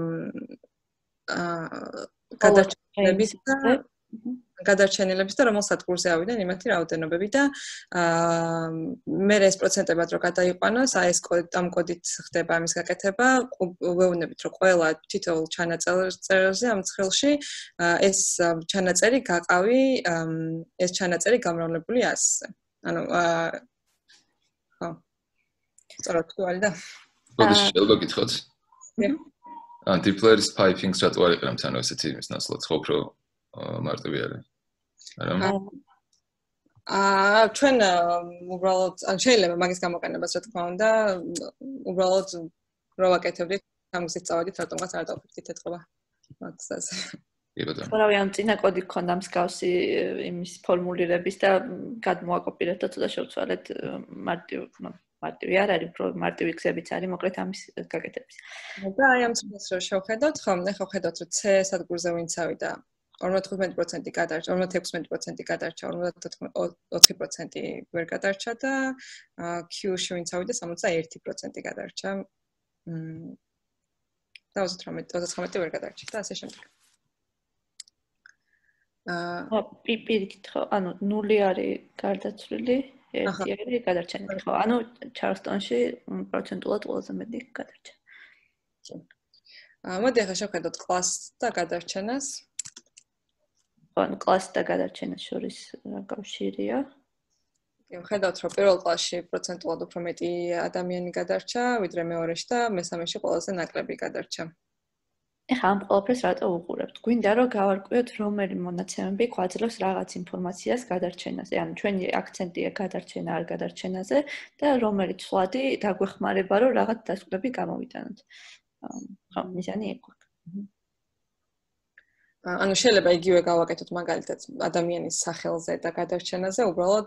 გადარჩენილების და გადარჩენილების და რომელ სადგურზე ავიდნენ იმათი რაოდენობები და მე ეს პროცენტებად რო გადაიყვანოს, აი ეს ამ კოდით ხდება ამის გაკეთება, ვეუბნებით, რომ ყველა თითოეულ ჩანაწერზე ამ ცხრილში ეს ჩანაწერი გაყავი, ეს ჩანაწერი გამრავლებული ასზე. ანუ ხო. სწორად თქვალი და მოდი შეიძლება გითხოთ. ან deploy-ის piping-ს რატო არ იყენებთ ანუ ესეთი იმის ნაცვლად ხო უფრო მარტივი არის არა აა ჩვენ უბრალოდ ან შეიძლება მაგის გამოყენებას რა თქმა უნდა უბრალოდ რო ვაკეთებდით ამგზით წავედით რატომღაც არ დავფიქრდით ეთქობა მაგაზე კი ბატონო ხორავი ამ წინა კოდი გქონდა მსგავსი იმის ფორმულირების და გადმოაკოპირეთ და ცოტა შევცვალეთ მარტივ მარტივი არ არის უფრო მარტივი გზებიც არის მოკლედ ამის გაკეთების და აი ამ წუთას რო შევხედოთ ხომ ახლა ხედავთ რომ C სადგურზე ვინც ავიდა ორმოცდახუთმეტი პროცენტი გადარჩა ორმოცდაექვსმეტი პროცენტი გადარჩა ორმოცდაოთხი პროცენტი ვერ გადარჩა და Q-ში ვინც ავიდა სამოცდაერთი პროცენტი გადარჩა და ოცდაოთხმეტი ვერ გადარჩა და ასე შემდეგ აა პირიქით ხო ანუ ნული არის გარდაცვლილი ერთი არის გადარჩენილი ხო ანუ ჩარლსტონში პროცენტულად ყველაზე მეტი გადარჩა აა მოდი ახლა შევხედოთ კლასს და გადარჩენას ანუ კლასს და გადარჩენას შორის რა კავშირია კი ვხედავთ რომ პირველ კლასში პროცენტულად უფრო მეტი ადამიანი გადარჩა ვიდრე მეორეში და მესამეში ყველაზე ნაკლები გადარჩა ეხლა ამ ყველაფერს რატო უყურებთ? გვინდა რომ გავარკვიოთ რომელი მონაცემები გვაძლევს რაღაც ინფორმაციას გადარჩენაზე. ანუ ჩვენი აქცენტია გადარჩენა არ გადარჩენაზე და რომელი ცვლადი დაგვეხმარება რომ რაღაც დასკვნები გამოვიტანოთ. ხო, მიზანი ეგ გვაქვს. ანუ შეიძლება იგივე გავაკეთოთ მაგალითად ადამიანის სახელზე და გადარჩენაზე, უბრალოდ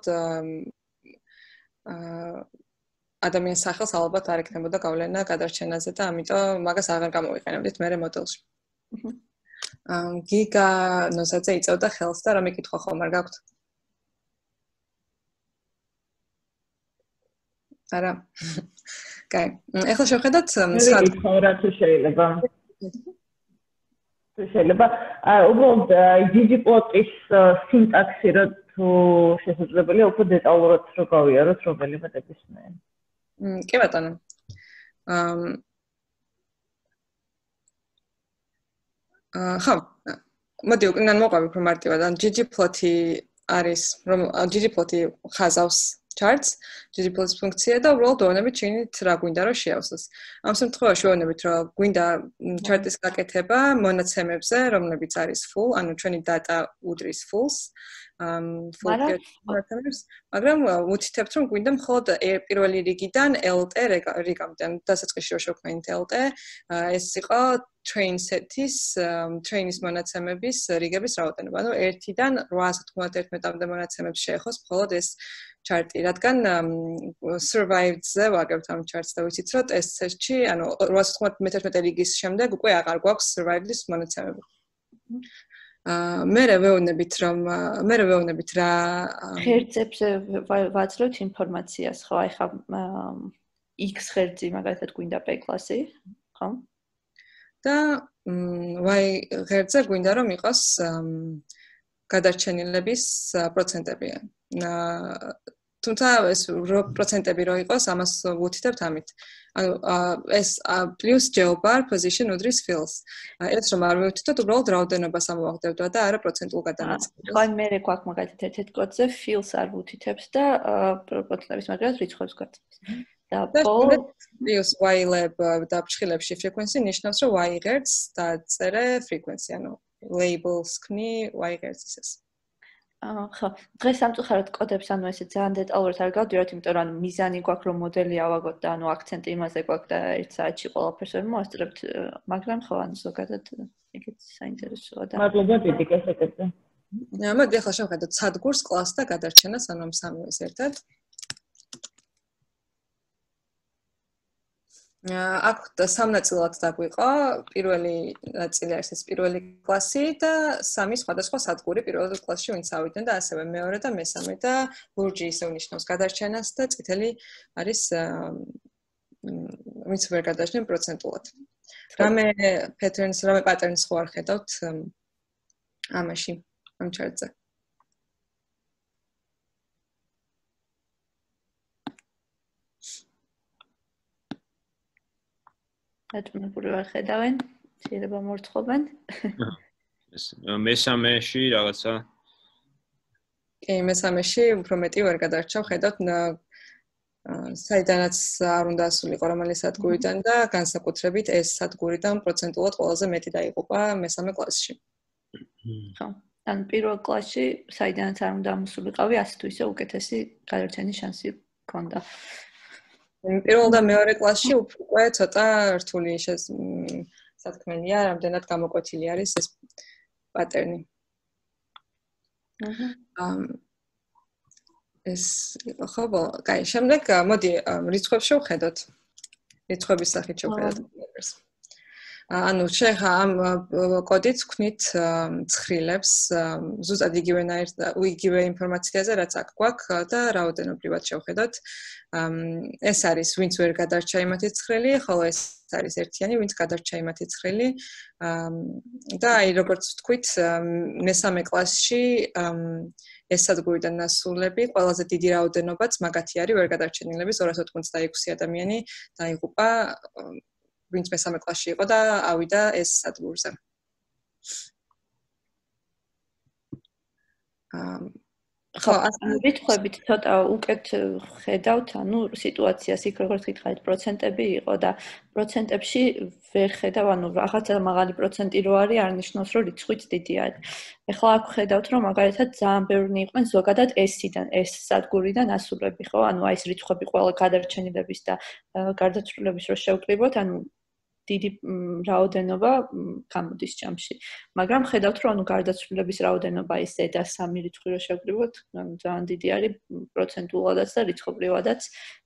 აა ადამიანის სახელს ალბათ არ ეკნებოდა გავლენა გადარჩენაზე და ამიტომ მაგას აღარ გამოვიყენებდით მერე მოდელში. აა გიგა ნოსაძე იწევდა ხელს და რა მეკითხვა ხომ არ გაქვთ? არა. კაი. ეხლა შევხედოთ სად რა თუ შეიძლება. შეიძლება უბრალოდ ggplot-ის სინტაქსი რო თუ შესაძლებელია უფრო დეტალურად რო გავიაროთ რომელი მეტებისმეერ. კი ბატონო. აა ხო, მოდი უკან მოყვები უფრო მარტივად. ან ggplot-ი არის რომ ggplot-ი ხაზავს charts, ggplot-ის ფუნქცია და უბრალოდ ვეუბნებით შეგნით რა გვინდა რომ შეავსოს. ამ შემთხვევაში ვეუბნებით რომ გვინდა chart-ის გაკეთება მონაცემებზე, რომლებიც არის full, ანუ ჩვენი data უდრის full-ს. ამ ფოლდერებს, მაგრამ ვუთითებთ რომ გვინდა მხოლოდ პირველი რიგიდან lt რიგამდე, ანუ დასაწყისში რო შევქმნით lt, ეს იყო train set-ის, train-ის მონაცემების რიგების რაოდენობა. ანუ ერთიდან რვაას ათმოცდაერთამდე მონაცემებს შეეხოს მხოლოდ ეს chart-ი, რადგან survived-ზე ვაგებთ ამ chart-ს და ვიცით რომ test set-ში, ანუ რვაას ათმოცდაერთმეტი რიგის შემდეგ უკვე აღარ გვაქვს survived-ის მონაცემები. აა მე ვეუბნებით რომ მე ვეუბნებით რა ღერძებზე ვაძლევთ ინფორმაციას, ხო? აი ხა x ღერძი მაგალითად გვინდა p კლასი, ხო? და y ღერძზე გვინდა რომ იყოს გადარჩენილების პროცენტები. თუმცა ეს პროცენტები რო იყოს, ამას ვუთითებთ ამით. ანუ ეს plus geobar position უდრის fills. ეს რომ არ ვუთითოთ, უბრალოდ რაოდენობას ამოვაგდებდა და არა პროცენტულ გადანაწილებას. ხო, მე გვაქვს მაგალითად ერთ-ერთ კოდზე fills არ ვუთითებს და პროცენტების მაგალითად რიცხვებს გვაძლევს. და plus y-lab და ფრჩხილებში frequency ნიშნავს რომ y ღერძს დაწერე frequency, ანუ labels ქნი y ღერძის ეს. აა ხო, დღეს სამწუხაროდ კოდებს ანუ ესე ძალიან დეტალურად არ გავდივართ, იმიტომ რომ მიზანი გვაქვს რომ მოდელი ავაგოთ და ანუ აქცენტი იმაზე გვაქვს და ერთ საათში ყველაფერს ვერ მოასწრებთ, მაგრამ ხო, ანუ ზოგადად ეგეც საინტერესოა და მადლობა დიდი კეთებებზე. მოდი ახლა შევხედოთ სადგურს, კლასს და გადარჩენას, ანუ ამ სამივეს ერთად. აქ სამნაწილად დაგვიყო, პირველი ნაწილი არის ეს პირველი კლასი და სამი სხვადასხვა სადგური პირველ კლასში ვინც ავიდნენ და ასევე მეორე და მესამე და ლურჯი ისევ ნიშნავს გადარჩენას და წითელი არის ვინც ვერ გადარჩნენ პროცენტულად. რამე patterns, რამე patterns ხო არ ხედავთ ამაში, ამ chart-ზე. ატმობური ვარ ხედავენ, შეიძლება მორცხობენ. მესამეში რაღაცა. კი, მესამეში უფრო მეტი ვერ გადარჩა, ხედავთ საიდანაც არ უნდა ასულიყო რომელი სადგურიდან და განსაკუთრებით ეს სადგურიდან პროცენტულად ყველაზე მეტი დაიღუპა მესამე კლასში. ხო. ან პირველ კლასში საიდანაც არ უნდა ამოსულიყავი, ასე თუ ისე უკეთესი გადარჩენის შანსი ჰქონდა. პირველ და მეორე კლასში უკვე ცოტა რთული სათქმელია, რამდენად გამოკვეთილი არის ეს პატერნი. აჰა. ეს იყო ხო, კაი, შემდეგ მოდი რიცხვებს შევხედოთ. რიცხვების სახით შევხედოთ. ანუ შეხა ამ კოდით ვქნით ცხრილებს ზუსტად იგივენაირ იგივე ინფორმაციაზე რაც აქ გვაქვს და რაოდენობრივად შევხედოთ. ეს არის ვინც ვერ გადარჩა იმათი ცხრილი, ხოლო ეს არის ერთიანი, ვინც გადარჩა იმათი ცხრილი. და აი როგორც ვთქვით, მესამე კლასში ეს სადგურიდან დასულები, ყველაზე დიდი რაოდენობაც მაგათი არის ვერ გადარჩენილების ორას ოთხმოცდაექვსი ადამიანი დაიღუპა ვინც მესამე კლასში იყო და ავიდა ეს სადგურზე. ხო, რიცხვებით ცოტა უკეთ ხედავთ, ანუ სიტუაციას იქ როგორც გითხარით, პროცენტები იყო და პროცენტებში ვერ ხედავ, ანუ რაღაცა მაღალი პროცენტი რო არის, არ ნიშნავს, რომ რიცხვიც დიდი არის. ეხლა აქ ხედავთ, რომ მაგალითად ძალიან ბევრი იყვნენ ზოგადად S-დან, S სადგურიდან ასულები, ხო? ანუ აი ეს რიცხვები ყველა გადარჩენილების და გარდაცვლილების რო შევკრიბოთ, ანუ დიდი რაოდენობა გამოდის ჯამში. მაგრამ ხედავთ, რომ ანუ გარდაცვლილების რაოდენობა ის ზედა სამი რიცხვი რო შევკრიბოთ, ძალიან დიდი არის პროცენტულადაც და რიცხობრივადაც.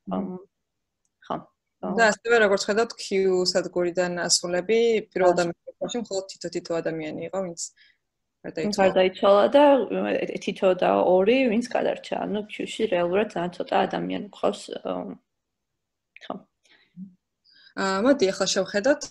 ხო. და ასევე როგორც ხედავთ, Q სადგურიდან ასულები პირველ და მეორე კლასში მხოლოდ თითო-თითო ადამიანი იყო, ვინც გარდაიცვალა და თითო და ორი ვინც გადარჩა. ანუ Q-ში რეალურად ძალიან ცოტა ადამიანი გვყავს. ხო. მოდი ახლა შევხედოთ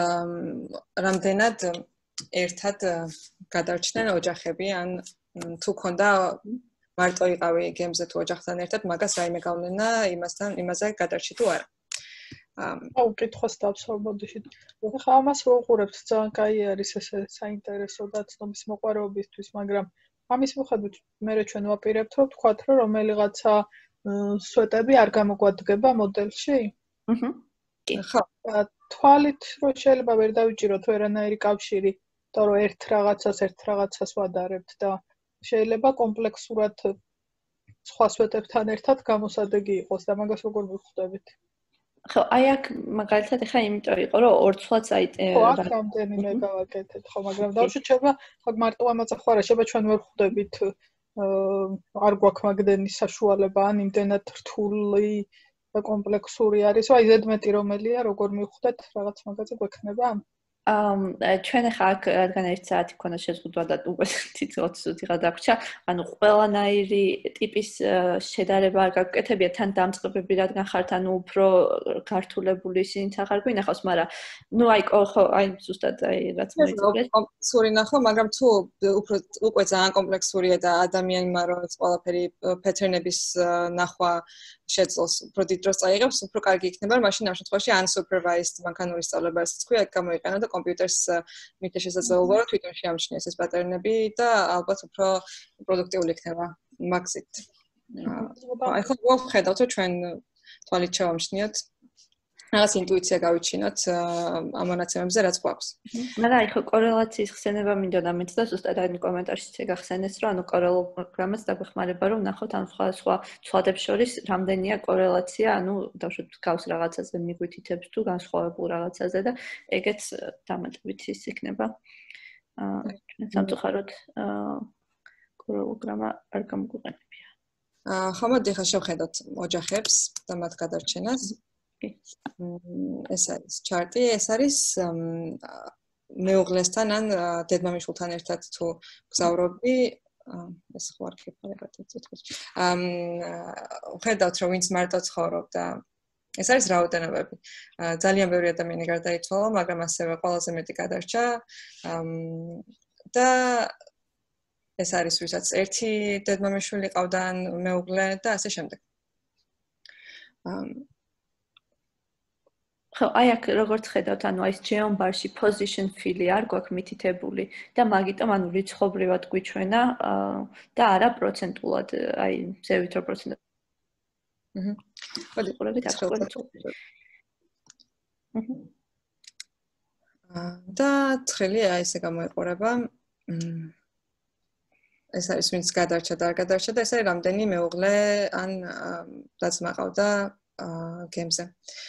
რამდენად ერთად გადარჩნენ ოჯახები ან თუ ქონდა მარტო იყავი გემზე თუ ოჯახთან ერთად მაგას რაიმე გავლენა იმასთან იმაზე გადარჩი თუ არა. აუ კითხვას დავსვამოდი. ახლა ამას ვუყურებთ ძალიან კაი არის ეს საინტერესო და ცნობის მოყვარეობისთვის, მაგრამ ამის მიხედვით მე ჩვენ ვაპირებთ რომ თქვათ რომ რომელიღაცა სვეტები არ გამოგვადგება მოდელში? აჰა. ხო, თვალით რომ შეიძლება ვერ დავიჭიროთ ვერანაირი კავშირი, იმიტომ რომ ერთ რაღაცას ერთ რაღაცას ვადარებთ და შეიძლება კომპლექსურად სხვა სვეტებთან ერთად გამოსადეგი იყოს და მაგას როგორ ვხვდებით? ხო, აი აქ მაგალითად ახლა იმიტომ იყო რომ ორცვლაც აი ხო, აქ რამდენიმე გავაკეთეთ, ხო, მაგრამ დავშეჩება, ხო, მარტო ამაზე ხო არა, შეიძლება ჩვენ ვერ ხვდებით არ გვაქვს მაგდენი საშუალება, ან იმდენად რთული და კომპლექსური არის, აი ზედმეტი რომელია, როგორ მივხვდეთ, რაღაც მაგაზე გვექნება? აა ჩვენ ახლა აქ რადგან ერთ საათი ქონდა შეზღუდვა და უკვე ოცი წუთი გადაგვრჩა, ანუ ყველანაირი ტიპის შედარება არ გაგკეთებია, თან დამწყებები რადგან ხართ, ანუ უფრო გართულებული ისინიც აღარ გვინახავს, მაგრამ ნუ აი ხო, აი ზუსტად აი რაც მოიწოდეთ. კომპლექსური ნახო, მაგრამ თუ უფრო უკვე ძალიან კომპლექსურია და ადამიანი მაროს ყველაფერი პეტერნების ნახვა შეძლოს უფრო დიდ დროს წაიღებს, უფრო კარგი იქნება, რომ მაშინ ამ შემთხვევაში unsupervised მანქანური სწავლება ასე თქვი, აქ გამოიყენა და კომპიუტერს მით შესაძლებლობა რომ თვითონ შეამჩნიოს ეს პატერნები და ალბათ უფრო პროდუქტიული იქნება მაგზით. აი ხო ვხედავთ რომ ჩვენ თვალით შევამჩნიოთ რაღაც ინტუიცია გავიჩინოთ ამ მონაცემებზე რაც გვაქვს. მაგრამ აი ხო კორელაციის ხსენება მინდოდა მეც და ზუსტად აი კომენტარშიც ეგახსენეს რომ ანუ კორელოგრამას დაგვეხმარება რომ ნახოთ ან სხვა სხვა ცვლადებს შორის რამდენია კორელაცია, ანუ დავუშვათ გავს რაღაცაზე მიგვითითებს თუ განსხვავებულ რაღაცაზე და ეგეც დამატებით ის იქნება. აა ჩვენ სამწუხაროდ აა კორელოგრამა არ გამოგვიყენებია. აა ხო მოდი ხა შევხედოთ ოჯახებს და მათ გადარჩენას. ეს არის ჩარტი, ეს არის მეუღლესთან ან დედმამიშვილთან ერთად თუ გზავრობდი, ეს ხო არ ქეფარებათ ეცოცხლ. ამ ხედავთ რომ ვინც მარტო ცხოვრობდა. ეს არის რაოდენობები. ძალიან ბევრი ადამიანი გარდაიცვალა, მაგრამ ასევე ყველაზე მეტი გადარჩა. და ეს არის ვისაც ერთი დედმამიშვილი ყავდა ან მეუღლე და ასე შემდეგ. ხო, აი აქ როგორც ხედავთ, ანუ აი ეს Geom bar-ში position fill-ი არ გვაქვს მითითებული და მაგიტომ ანუ რიცხობრივად გვიჩვენა და არა პროცენტულად, აი ზევით რო პროცენტად. მოდი ყურებით აქტუალური. და ცხელი აი ესე გამოიყურება. ეს არის ვინც გადარჩა და არ გადარჩა და ეს არის რამდენი მეუღლე ან დაძმა ყავდა გემზე.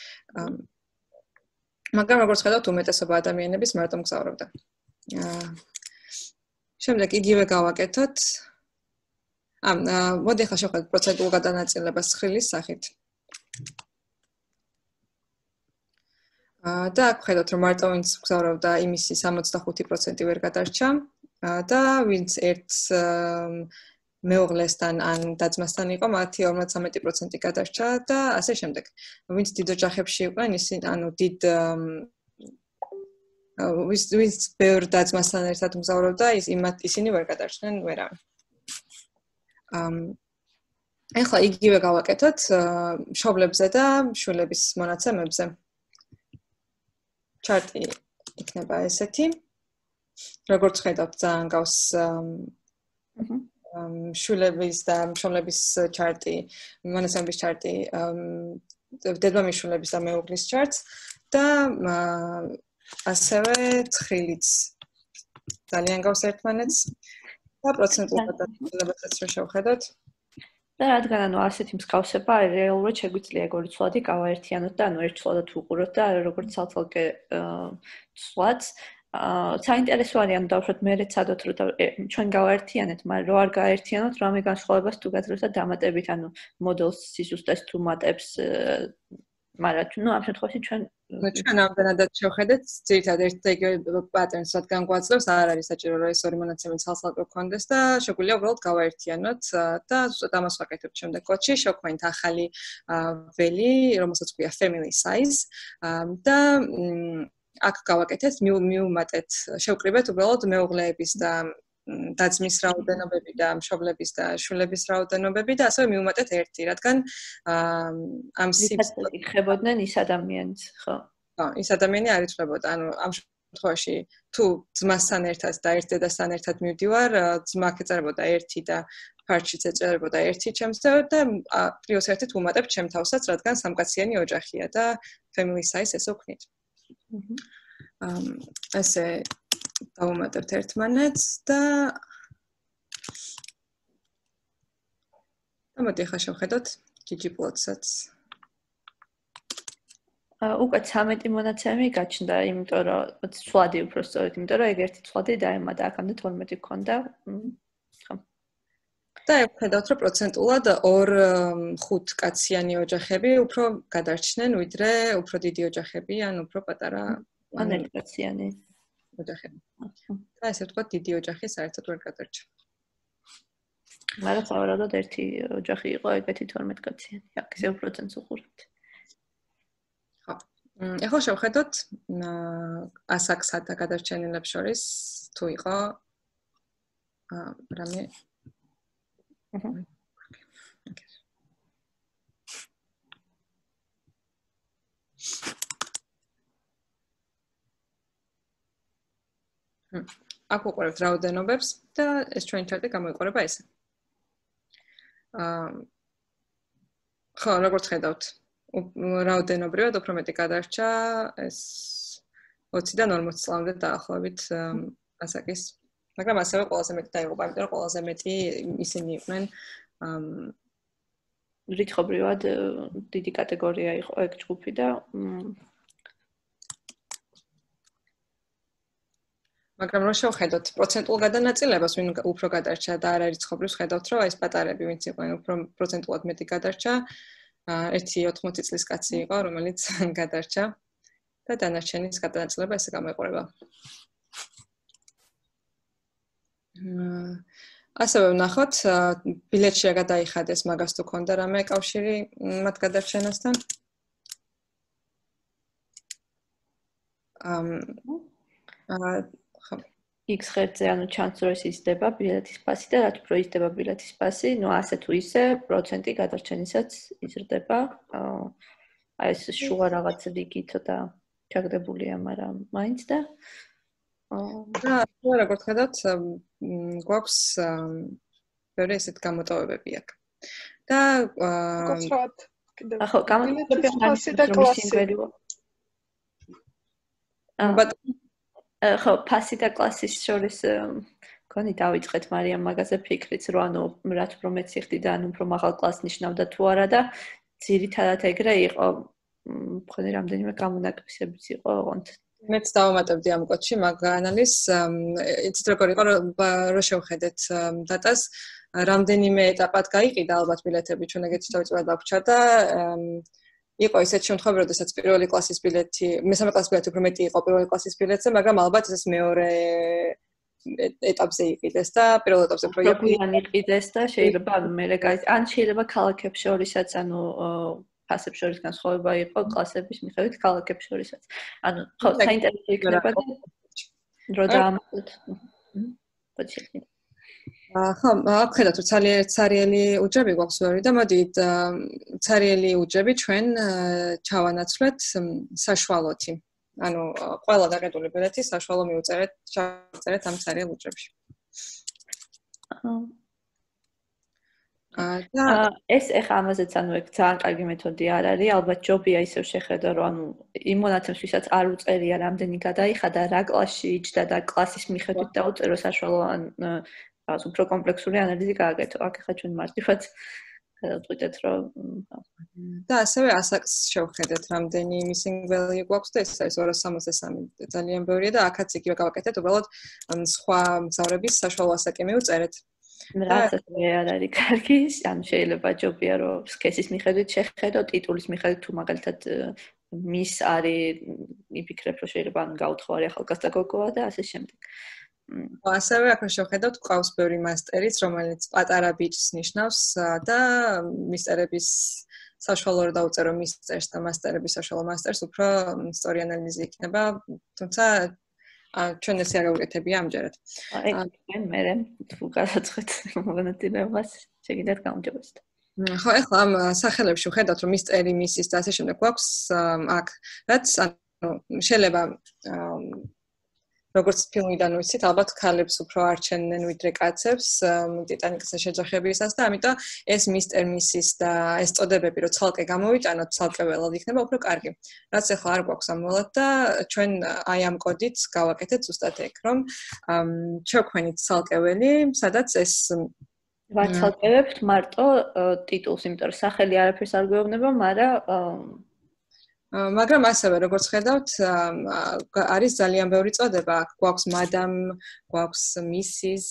მაგრამ როგორც ხედავთ, უმეტესობა ადამიანების მარტო მგზავრობდა. შემდეგ იგივე გავაკეთოთ. ამ მოდი ახლა შევხედოთ პროცენტულ გადანაწილებას ცხრილის სახით. და აქ ხედავთ, რომ მარტო ვინც მგზავრობდა, იმისი სამოცდახუთი პროცენტი ვერ გადარჩა და ვინც ერთ მეუღლესთან ან დაძმასთან იყო, მათი ორმოცდამეტი პროცენტი გადარჩა და ასე შემდეგ. ვინც დიდ ოჯახებში იყვნენ, ისინი ანუ დიდ ვინც ბევრ დაძმასთან ერთად მგზავრობდა, ისინი ვერ გადარჩნენ ვერავინ. ეხლა იგივე გავაკეთოთ მშობლებზე და შვილების მონაცემებზე. ჩარტი იქნება ესეთი. როგორც ხედავთ, ძალიან გავს შვილების და მშობლების ჩარტი, მონაცემების ჩარტი, დედმამის შვილების და მეუღლის ჩარტს და ასევე ცხრილიც ძალიან გავს ერთმანეთს და პროცენტულ გადაწყვეტილებასაც რო შევხედოთ. და რადგან ანუ ასეთი მსგავსება არის, რეალურად შეგვიძლია ეგ ორი ცვლადი გავაერთიანოთ და ანუ ერთ ცვლადად ვუყუროთ და როგორც ცალ-ცალკე ცვლადს საინტერესო არის ანუ დავუშვათ მერე ცადოთ რომ ჩვენ გავაერთიანეთ, მაგრამ რო არ გააერთიანოთ, რამე განსხვავებას თუ გაძლევთ და დამატებით ანუ მოდელს სიზუსტეს თუ მატებს მაგრამ ნუ ამ შემთხვევაში ჩვენ ჩვენ ამდენადაც შევხედეთ, ძირითადად ერთ და იგივე პატერნს რადგან გვაძლევს, არ არის საჭირო რომ ეს ორი მონაცემი ცალ-ცალკე გქონდეს და შეგვიძლია უბრალოდ გავაერთიანოთ და ზუსტად ამას ვაკეთებთ შემდეგ კოდში, შევქმნით ახალი ველი, რომელსაც ქვია family size და აქ გავაკეთეთ, მივუმატეთ, შევკრიბეთ უბრალოდ მეუღლეების და დაძმის რაოდენობები და მშობლების და შვილების რაოდენობები და ასევე მივუმატეთ ერთი, რადგან ამ სიფს იხებოდნენ ის ადამიანიც, ხო? ხო, ის ადამიანი არ იცვლებოდა. ანუ ამ შემთხვევაში თუ ძმასთან ერთად და ერთ დედასთან ერთად მივდივარ, ძმა ეწერებოდა ერთი და ფარჩიც ეწერებოდა ერთი ჩემს და პლუს ერთით ვუმატებ ჩემ თავსაც, რადგან სამკაციანი ოჯახია და family size ესე ვქნით. ესე დავუმატებთ ერთმანეთს და მოდი ახლა შევხედოთ ggplot-საც. უკვე ცამეტი მონაცემი გაჩნდა, იმიტომ რომ ცვლადი უფრო სწორედ, იმიტომ რომ ეგ ერთი ცვლადი დაემატა, აქამდე თორმეტი გქონდა. ხო. და ეგ ხედავთ, რომ პროცენტულად ორ ხუთ კაციანი ოჯახები უფრო გადარჩნენ, ვიდრე უფრო დიდი ოჯახები, ან უფრო პატარა ან ერთკაციანი ოჯახები. და ესე ვთქვათ, დიდი ოჯახი საერთოდ ვერ გადარჩა. მაგრამ სავარაუდოდ ერთი ოჯახი იყო ეგეთი თორმეტ კაციანი. აქ ისევ პროცენტს უყურებთ. ხო. ეხლა შევხედოთ ასაკსა და გადარჩენილებს შორის თუ იყო რამე აჰა. აქ ვუყურებთ რაოდენობებს და ეს ჩვენ ჩარტი გამოიყურება ესე. აა ხო, როგორც ხედავთ, რაოდენობრივად უფრო მეტი გადარჩა ეს ოციდან ორმოც წლამდე დაახლოებით ასაკის. მაგრამ ასევე ყველაზე მეტი დაიღუპა, იმიტომ რომ ყველაზე მეტი ისინი იყვნენ რიცხობრივად დიდი კატეგორია იყო ეგ ჯგუფი და მაგრამ რო შევხედოთ პროცენტულ გადანაწილებას, ვინ უფრო გადარჩა და არ არის რიცხობრივს, ხედავთ, რომ ეს პატარები, ვინც იყვნენ უფრო პროცენტულად მეტი გადარჩა, ერთი ოთხმოცი წლის კაცი იყო, რომელიც გადარჩა და დანარჩენის გადანაწილება ესე გამოიყურება. ასევე ვნახოთ, ბილეთში რა გადაიხადეს, მაგას თუ ქონდა რამე კავშირი მათ გადარჩენასთან. აა X ღერძზე ანუ ჩანს რომ ის იზრდება ბილეთის პასი და რაც უფრო იზრდება ბილეთის პასი, ну ასე თუ ისე პროცენტი გადარჩენისაც იზრდება. აი ეს შუა რაღაც რიგი ცოტა ჩაგდებულია, მაგრამ მაინც და და როგორც ხედავთ, გვაქვს ბევრი ესეთ გამოტოვებები აქ. და კიდევ ახლა გამოცდილების ფასი და კლასი. აა ხო, ფასი და კლასის შორის კონი დავიწყეთ მარიამ მაგაზე ფიქრიც, რომ ანუ რაც უფრო მეც იხდიდა, ანუ უფრო მაღალ კლასს ნიშნავდა თუ არა და ძირითადად ეგრე იყო. მქონი რამდენიმე გამონაკლისებიც იყო ოღონდ. მეც დავამატებდი ამ კოდში მაგ ანალიზს. იცით როგორ იყო, რომ შევხედეთ დატას, რამდენიმე ეტაპად გაიყიდა ალბათ ბილეთები, ჩვენ ეგეთი დავიწყეთ დაგვჭა და იყო ისეთ შემთხვევები, როდესაც პირველი კლასის ბილეთი, მესამე კლასის ბილეთი უფრო მეტი იყო პირველი კლასის ბილეთზე, მაგრამ ალბათ ეს მეორე ეტაპზე იყიდეს და პირველ ეტაპზე პროექტი იყიდეს და შეიძლება მე ან შეიძლება ქალაქებს შორისაც, ანუ ფასებს შორის განსხვავება იყო კლასების მიხედვით ქალაქებს შორისაც. ანუ ხო, საინტერესო იქნება და რო დაამატოთ. ბოჭი. ხო, აქ ხედავთ, რომ ცარიელი უჯრები გვაქვს ვერი და მოდით ცარიელი უჯრები ჩვენ ჩავანაცვლეთ საშუალოთი. ანუ ყველა დაკეტული ბილეთი საშუალო მიუწერეთ, ჩავწერეთ ამ ცარიელ უჯრებში. და ეს ეხა ამაზეც ანუ ეგ ძალიან კარგი მეთოდი არ არის, ალბათ ჯობია ისევ შეხედა, რომ ანუ იმ მონაცემს, ვისაც არ უწერია, რამდენი გადაიხადა, რა კლასში იჯდა და კლასის მიხედვით დაუწერო საშუალო ან რაღაც უფრო კომპლექსური ანალიზი გააკეთო. აქ ახლა ჩვენ მარტივად გადავწყვიტეთ, რომ და ასევე ასაკს შევხედეთ, რამდენი missing value გვაქვს და ეს არის ორას სამოცდა სამი. ძალიან ბევრია და აქაც იგივე გავაკეთეთ, უბრალოდ სხვა მგზავრების საშუალო ასაკი მივწერეთ. რაც ასე არ არის კარგი, ანუ შეიძლება ჯობია რომ სქესის მიხედვით შეხედო, ტიტულის მიხედვით თუ მაგალითად მის არის იფიქრებ რომ შეიძლება ან გაუთხოვარი ახალგაზრდა გოგოა და ასე შემდეგ. ასევე აქ შევხედავთ ყავს ბევრი მასტერიც, რომელიც პატარა ბიჭს ნიშნავს და მისტერების საშუალო რა დაუწერო მისტერს და მასტერების საშუალო მასტერს უფრო სწორი ანალიზი იქნება, თუმცა ჩვენ ესე არ გავუკეთებია ამჯერად. აი, მე თუ გადაწყეთ მონაწილეობას, შეგიძლიათ გამარჯვებათ. ხო, ეხლა ამ სახელებში ვხედავთ, რომ მისტერი, მისის და ასე შემდეგ გვაქვს აქ, რაც ანუ შეიძლება როგორც ფილმიდან ვიცით, ალბათ ქალებს უფრო არჩენენ ვიდრე კაცებს ტიტანიკზე შეჯახებისას და ამიტომ ეს მისტერ მისის და ეს წოდებები რო ცალკე გამოვიტანოთ, ცალკე ველად იქნება უფრო კარგი. რაც ახლა არ გვაქვს ამველად და ჩვენ აი ამ კოდით გავაკეთეთ ზუსტად ეგ, რომ შევქმნით ცალკეველი, სადაც ეს ვაცალკევებთ მარტო ტიტულს, იმიტომ რომ სახელი არაფერს არ გვეუბნება, მაგრამ მაგრამ ასევე როგორც ხედავთ, არის ძალიან ბევრი წოდება, გვაქვს madam, გვაქვს missus,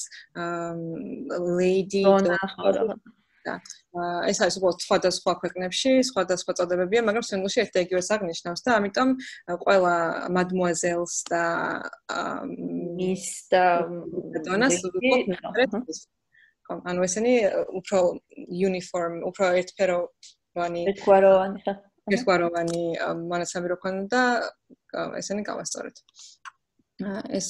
lady და ეს არის უბრალოდ სხვადასხვა ქვეყნებში, სხვადასხვა წოდებებია, მაგრამ სინგლში ერთ და იგივეს აღნიშნავს და ამიტომ ყველა mademoiselle-ს და miss და დონას ანუ ესენი უფრო uniform, უფრო ერთფეროვანი ერთგვაროვანი ხა ერთგვაროვანი მონაცემები რო ქონდა და ესენი გავასწორეთ. ეს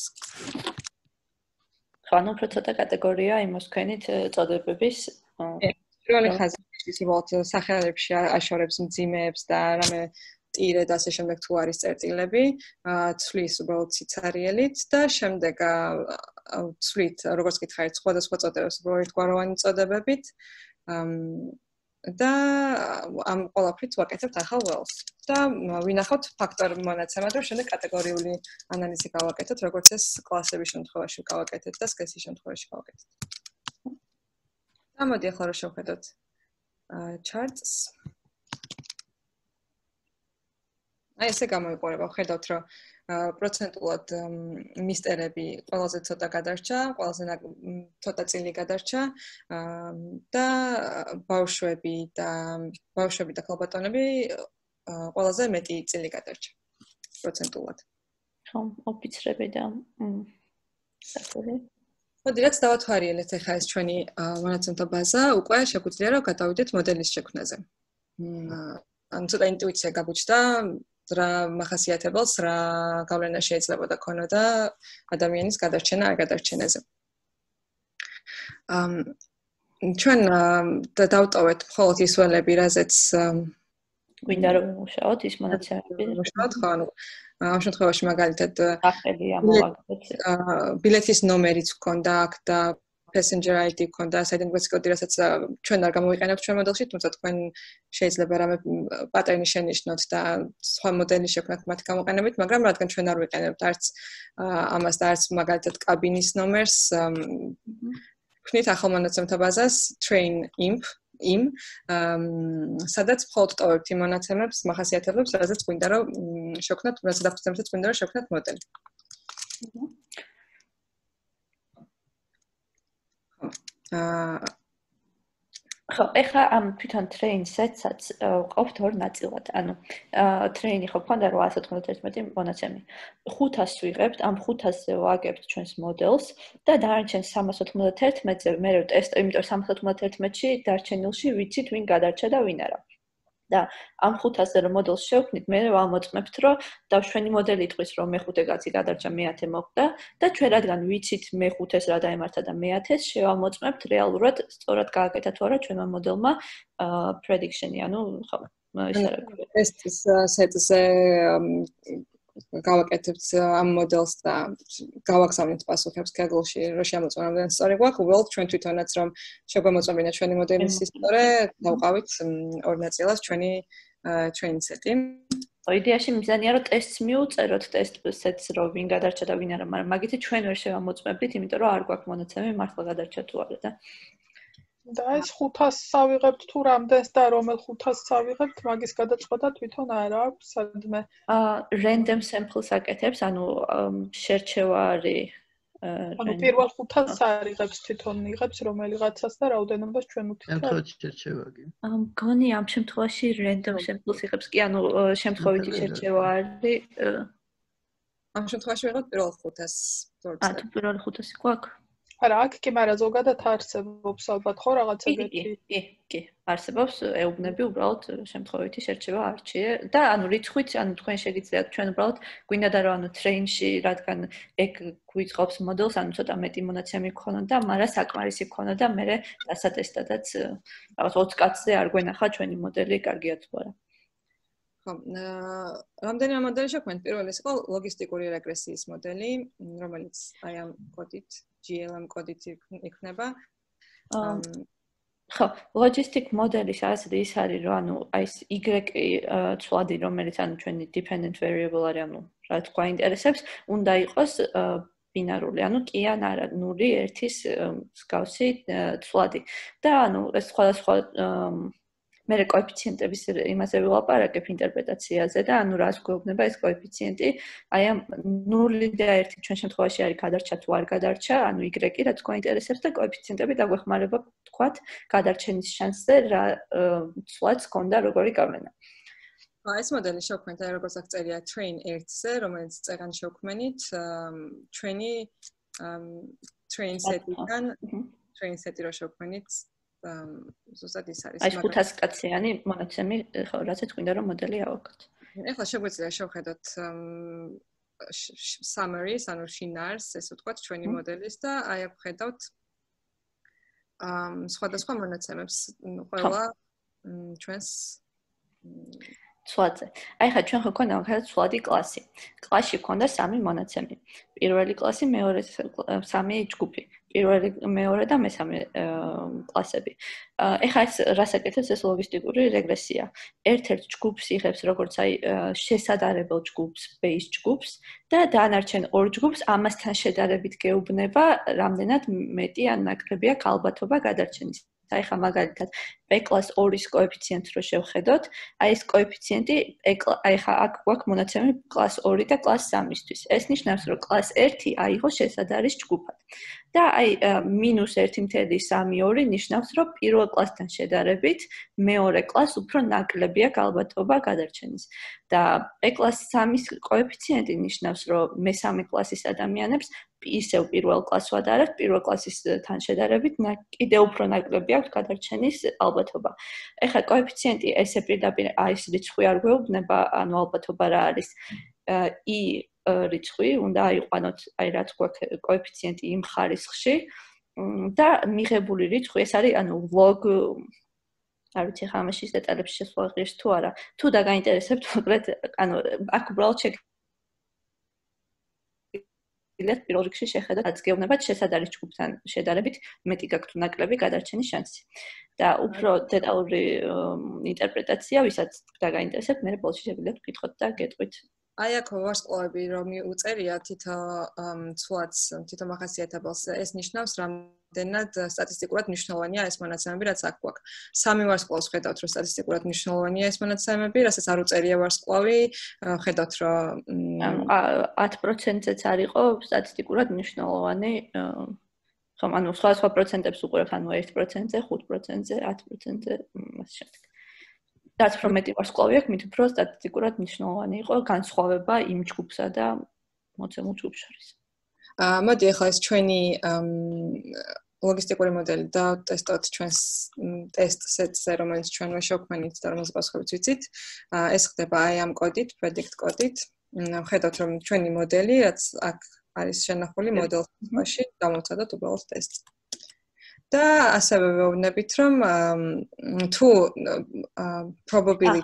ხანუ უფრო ცოტა კატეგორია იმოსქენით წოდებების პირველი ხაზი უბრალოდ სახელებში აშორებს მძიმეებს და რამე ტირე და ასე შემდეგ თუ არის წერტილები, ცვლის უბრალოდ სიცარიელით და შემდეგ ცვლით როგორც გითხარით სხვადასხვა წოდებებს უბრალოდ ერთგვაროვანი წოდებებით და ამ ყველაფრით ვაკეთებთ ახალ ველს და ვინახავთ ფაქტორ მონაცემად, რომ შემდეგ კატეგორიული ანალიზი გავაკეთოთ, როგორც ეს კლასების შემთხვევაში გავაკეთეთ და სქესის შემთხვევაში გავაკეთეთ. და მოდი ახლა რომ შევხედოთ charts. აი ესე გამოიყურება, ხედავთ რომ პროცენტულად მისტერები ყველაზე ცოტა გადარჩა, ყველაზე ცოტა წილი გადარჩა და ბავშვები და ბავშვები და ქალბატონები ყველაზე მეტი წილი გადარჩა პროცენტულად. ხო, ოფიცრები და საკუთარი. მოდი რაც დავათვალიერეთ ახლა ეს ჩვენი მონაცემთა ბაზა, უკვე შეგვიძლია რომ გადავიდეთ მოდელის შექმნაზე. ანუ ცოტა ინტუიცია გაგვიჩნდა რა მახასიათებელს რა გავლენა შეიძლება ქონოდა ადამიანის გადარჩენა არ გადარჩენაზე. ამ ჩვენ დავტოვეთ მხოლოდ ის ველები, რაზეც გვინდა რომ მუშაოთ ის მონაცემები. მუშაოთ ხო, ანუ ამ შემთხვევაში მაგალითად ახლებია მოვაგდეთ. ბილეთის ნომერიც გქონდა აქ და passenger I D ქონდა, საიდენტიფიკაციო კოდი, რასაც ჩვენ არ გამოვიყენებთ ჩვენ მოდელში, თუმცა თქვენ შეიძლება რამე პატერნი შენიშნოთ და სხვა მოდელი შექმნათ მათი გამოყენებით, მაგრამ რადგან ჩვენ არ ვიყენებთ არც ამას და არც მაგალითად კაბინის ნომერს, ვქნით ახალმონაცემთა ბაზას train imp im სადაც მხოლოდ ტოვებთ იმ მონაცემებს, მახასიათებლებს, რაზეც გვინდა რომ შევქმნათ, რასაც დაფუძნებითაც გვინდა რომ შევქმნათ მოდელი. ხო, ეხლა ამ თვითონ train set-საც ვყოფთ ორ ნაწილად. ანუ train-ი ხო ქონდა რვაას ოთხმოცდაერთმეტი მონაცემი. ხუთას ვიღებთ, ამ ხუთასზე ვაგებთ ჩვენს მოდელს და დანარჩენ სამას ოთხმოცდაერთმეტზე მე ტესტ, იმიტომ სამას ოთხმოცდაერთმეტში დარჩენილში ვიცით ვინ გადარჩა და ვინ არა. და ამ ხუთასზე რომ მოდელს შევქმნით, მე ვამოწმებთ, რომ დავშვენი მოდელი იტყვის, რომ მეხუთე კაცი გადარჩა, მეათე მოხვდა და ჩვენ რადგან ვიცით მეხუთეს რა დაემართა და მეათეს, შევამოწმებთ რეალურად სწორად გააკეთა თუ არა ჩვენმა მოდელმა prediction-ი, ანუ ხო, ის არა. ტესტის სეტზე გავაკეთებთ ამ მოდელს და გავაგზავნით პასუხებს Kaggle-ში, რომ შემოწმოთ რამდენი სწორი გვაქვს, ვილ ჩვენ თვითონაც რომ შეგვემოწმებინა ჩვენი მოდელის ისტორე, დავყავით ორ ნაწილად ჩვენი train set-ი. იდეაში მიზანია რომ ტესტს მიუწეროთ, ტესტ set-ს რომ ვინ გადარჩა და ვინ არა, მაგრამ მაგითი ჩვენ ვერ შევამოწმებდით, იმიტომ რომ არ გვაქვს მონაცემი მართლა გადარჩა თუ არა და და ეს ხუთასს ავიღებთ თუ რამდენს და რომელ ხუთასს ავიღებთ, მაგის გადაწყვეტა თვითონ არ აქვს, სადმე აა random samples აკეთებს, ანუ შერჩევა არის ანუ პირველ ხუთასს არიღებს თვითონ იღებს რომელიღაცას და რაოდენობას ჩვენ უთითებთ. შემთხვევით შერჩევა კი. მგონი ამ შემთხვევაში random samples იღებს კი, ანუ შემთხვევითი შერჩევა არის. ამ შემთხვევაში ვიღებთ პირველ ხუთასს. აა თუ პირველ ხუთასი გვაქვს? არა, აქ კი მაგრამ ზოგადად არსებობს ალბათ ხო რაღაცა ეგეთი. კი, კი, არსებობს, ეუბნები უბრალოდ შემთხვევითი შერჩევა არჩიე და ანუ რიცხვით, ანუ თქვენ შეგიძლიათ ჩვენ უბრალოდ გვინდა და რომ ანუ train-ში, რადგან ეგ გვიწყობს მოდელს, ანუ ცოტა მეტი მონაცემი გქონოდა და მაგრამ საკმარისი გქონოდა და მე დასატესტადაც რაღაც ოცი კაცზე არ გვენახა ჩვენი მოდელი კარგია თუ არა. ხო, რამდენიმე მოდელი შექმნით. პირველი იყო ლოგისტიკური რეგრესიის მოდელი, რომელიც აი ამ კოდით G L M კოდით იქნება. ხო, logistic modelis ასეთი ის არის, რომ ანუ აი ეს Y ცვლადი, რომელიც ანუ ჩვენი dependent variable არის, ანუ რა თქვა ინტერესებს, უნდა იყოს ბინარული, ანუ კი ან არა, ნული, ერთის მსგავსი ცვლადი. და ანუ ეს სხვადასხვა მე კოეფიციენტების იმაზე ვილაპარაკებ ინტერპრეტაციაზე და ანუ რას გვეუბნება ეს კოეფიციენტი, აი ამ ნული და ერთი ჩვენ შემთხვევაში არის გადარჩა თუ არ გადარჩა, ანუ Y რაც გვაინტერესებს და კოეფიციენტები დაგვეხმარება თქვათ გადარჩენის შანსზე რა ცვლადს ქონდა როგორი გავლენა. ეს მოდელი შევქმნით, აი როგორც აქ წერია train ერთზე, რომელიც წერან შევქმნით ჩვენი train set-იდან train set-ი რო შევქმნით ზუსტად ის არის. აი ხუთას კაციანი მონაცემი, ხო, რასაც გვინდა რომ მოდელი ავაგოთ. ეხლა შეგვიძლია შევხედოთ summary-ს, ანუ შინაარსს, ესე ვთქვათ, ჩვენი მოდელის და აი აქ ვხედავთ სხვადასხვა მონაცემებს, ყველა ჩვენს ცვლადზე. აი ხა ჩვენ ხო ქონდა მაგალითად ცვლადი კლასი. კლასში ქონდა სამი მონაცემი. პირველი კლასი, მეორე სამი ჯგუფი. პირველი, მეორე და მესამე კლასები. ეხლა ეს რას აკეთებს ეს ლოგისტიკური რეგრესია. ერთ-ერთ ჯგუფს იღებს როგორც აი შესაძლებელ ჯგუფს, base ჯგუფს და დანარჩენ ორ ჯგუფს ამასთან შედარებით გეუბნება, რამდენად მეტი ან ნაკლები აქვს ალბათობა გადარჩენის. აი ხა მაგალითად B კლას ორის კოეფიციენტს რო შევხედოთ, აი ეს კოეფიციენტი აი ხა აქ გვაქვს მონაცემი კლას ორი და კლას სამისთვის. ეს ნიშნავს, რომ კლას ერთი აიღო შესაძარის ჯგუფად. და აი მინუს ერთი ნული სამი ორი ნიშნავს, რომ პირველ კლასთან შედარებით მეორე კლას უფრო ნაკლები აქვს ალბათობა გადარჩენის. და B კლას სამის კოეფიციენტი ნიშნავს, რომ მესამე კლასის ადამიანებს ისევ პირველ კლასს ვადარებთ, პირველ კლასისთან შედარებით კიდევ უფრო ნაკლები აქვს გადარჩენის ალბათობა. ეხლა კოეფიციენტი ესე პირდაპირ აი ეს რიცხვი არ გვეუბნება, ანუ ალბათობა რა არის. I რიცხვი უნდა აიყვანოთ, აი რაც გვაქვს კოეფიციენტი იმ ხარისხში და მიღებული რიცხვი ეს არის, ანუ log არ ვიცი ხა ამაში დეტალებში შესვლა ღირს თუ არა. თუ დაგაინტერესებთ, მოკლედ, ანუ აქ უბრალოდ ადგილად პირველ რიგში შეხედოთ აწგევნებად შესაძარის ჯგუფთან შედარებით მეტი გაქვთ ნაკლები გადარჩენის შანსი. და უფრო დეტალური ინტერპრეტაცია, ვისაც დაგაინტერესებთ, მე ბოლოში შეგვიძლია ვკითხოთ და გეტყვით. აი აქ ვარსკვლავები რომ უწერია თითო ცვლადს, თითო მახასიათებელს, ეს ნიშნავს რამდენად სტატისტიკურად მნიშვნელოვანია ეს მონაცემები, რაც აქ გვაქვს. სამი ვარსკვლავს ხედავთ, რომ სტატისტიკურად მნიშვნელოვანია ეს მონაცემები, რასაც არ უწერია ვარსკვლავი, ხედავთ, რომ ათ პროცენტზეც არ იყო სტატისტიკურად მნიშვნელოვანი, ხომ, ანუ სხვა სხვა პროცენტებს უყურებთ, ანუ ერთ პროცენტზე, ხუთ პროცენტზე, ათ პროცენტზე, ასე შემდეგ. რაც უფრო მეტი ვარსკვლავი აქვს, მით უფრო სტატისტიკურად მნიშვნელოვანი იყო განსხვავება იმ ჯგუფსა და მოცემულ ჯგუფს შორის. აა მოდი ახლა ეს ჩვენი ლოგისტიკური მოდელი დავტესტოთ ჩვენს ტესტ სეტზე, რომელიც ჩვენ შევქმნით და რომელზე პასუხებიც ვიცით. ეს ხდება აი ამ კოდით, predict კოდით. ხედავთ, რომ ჩვენი მოდელი, რაც აქ არის შენახული მოდელში, დავუცადოთ უბრალოდ ტესტს. და ასევე ვეუბნებით, რომ თუ probability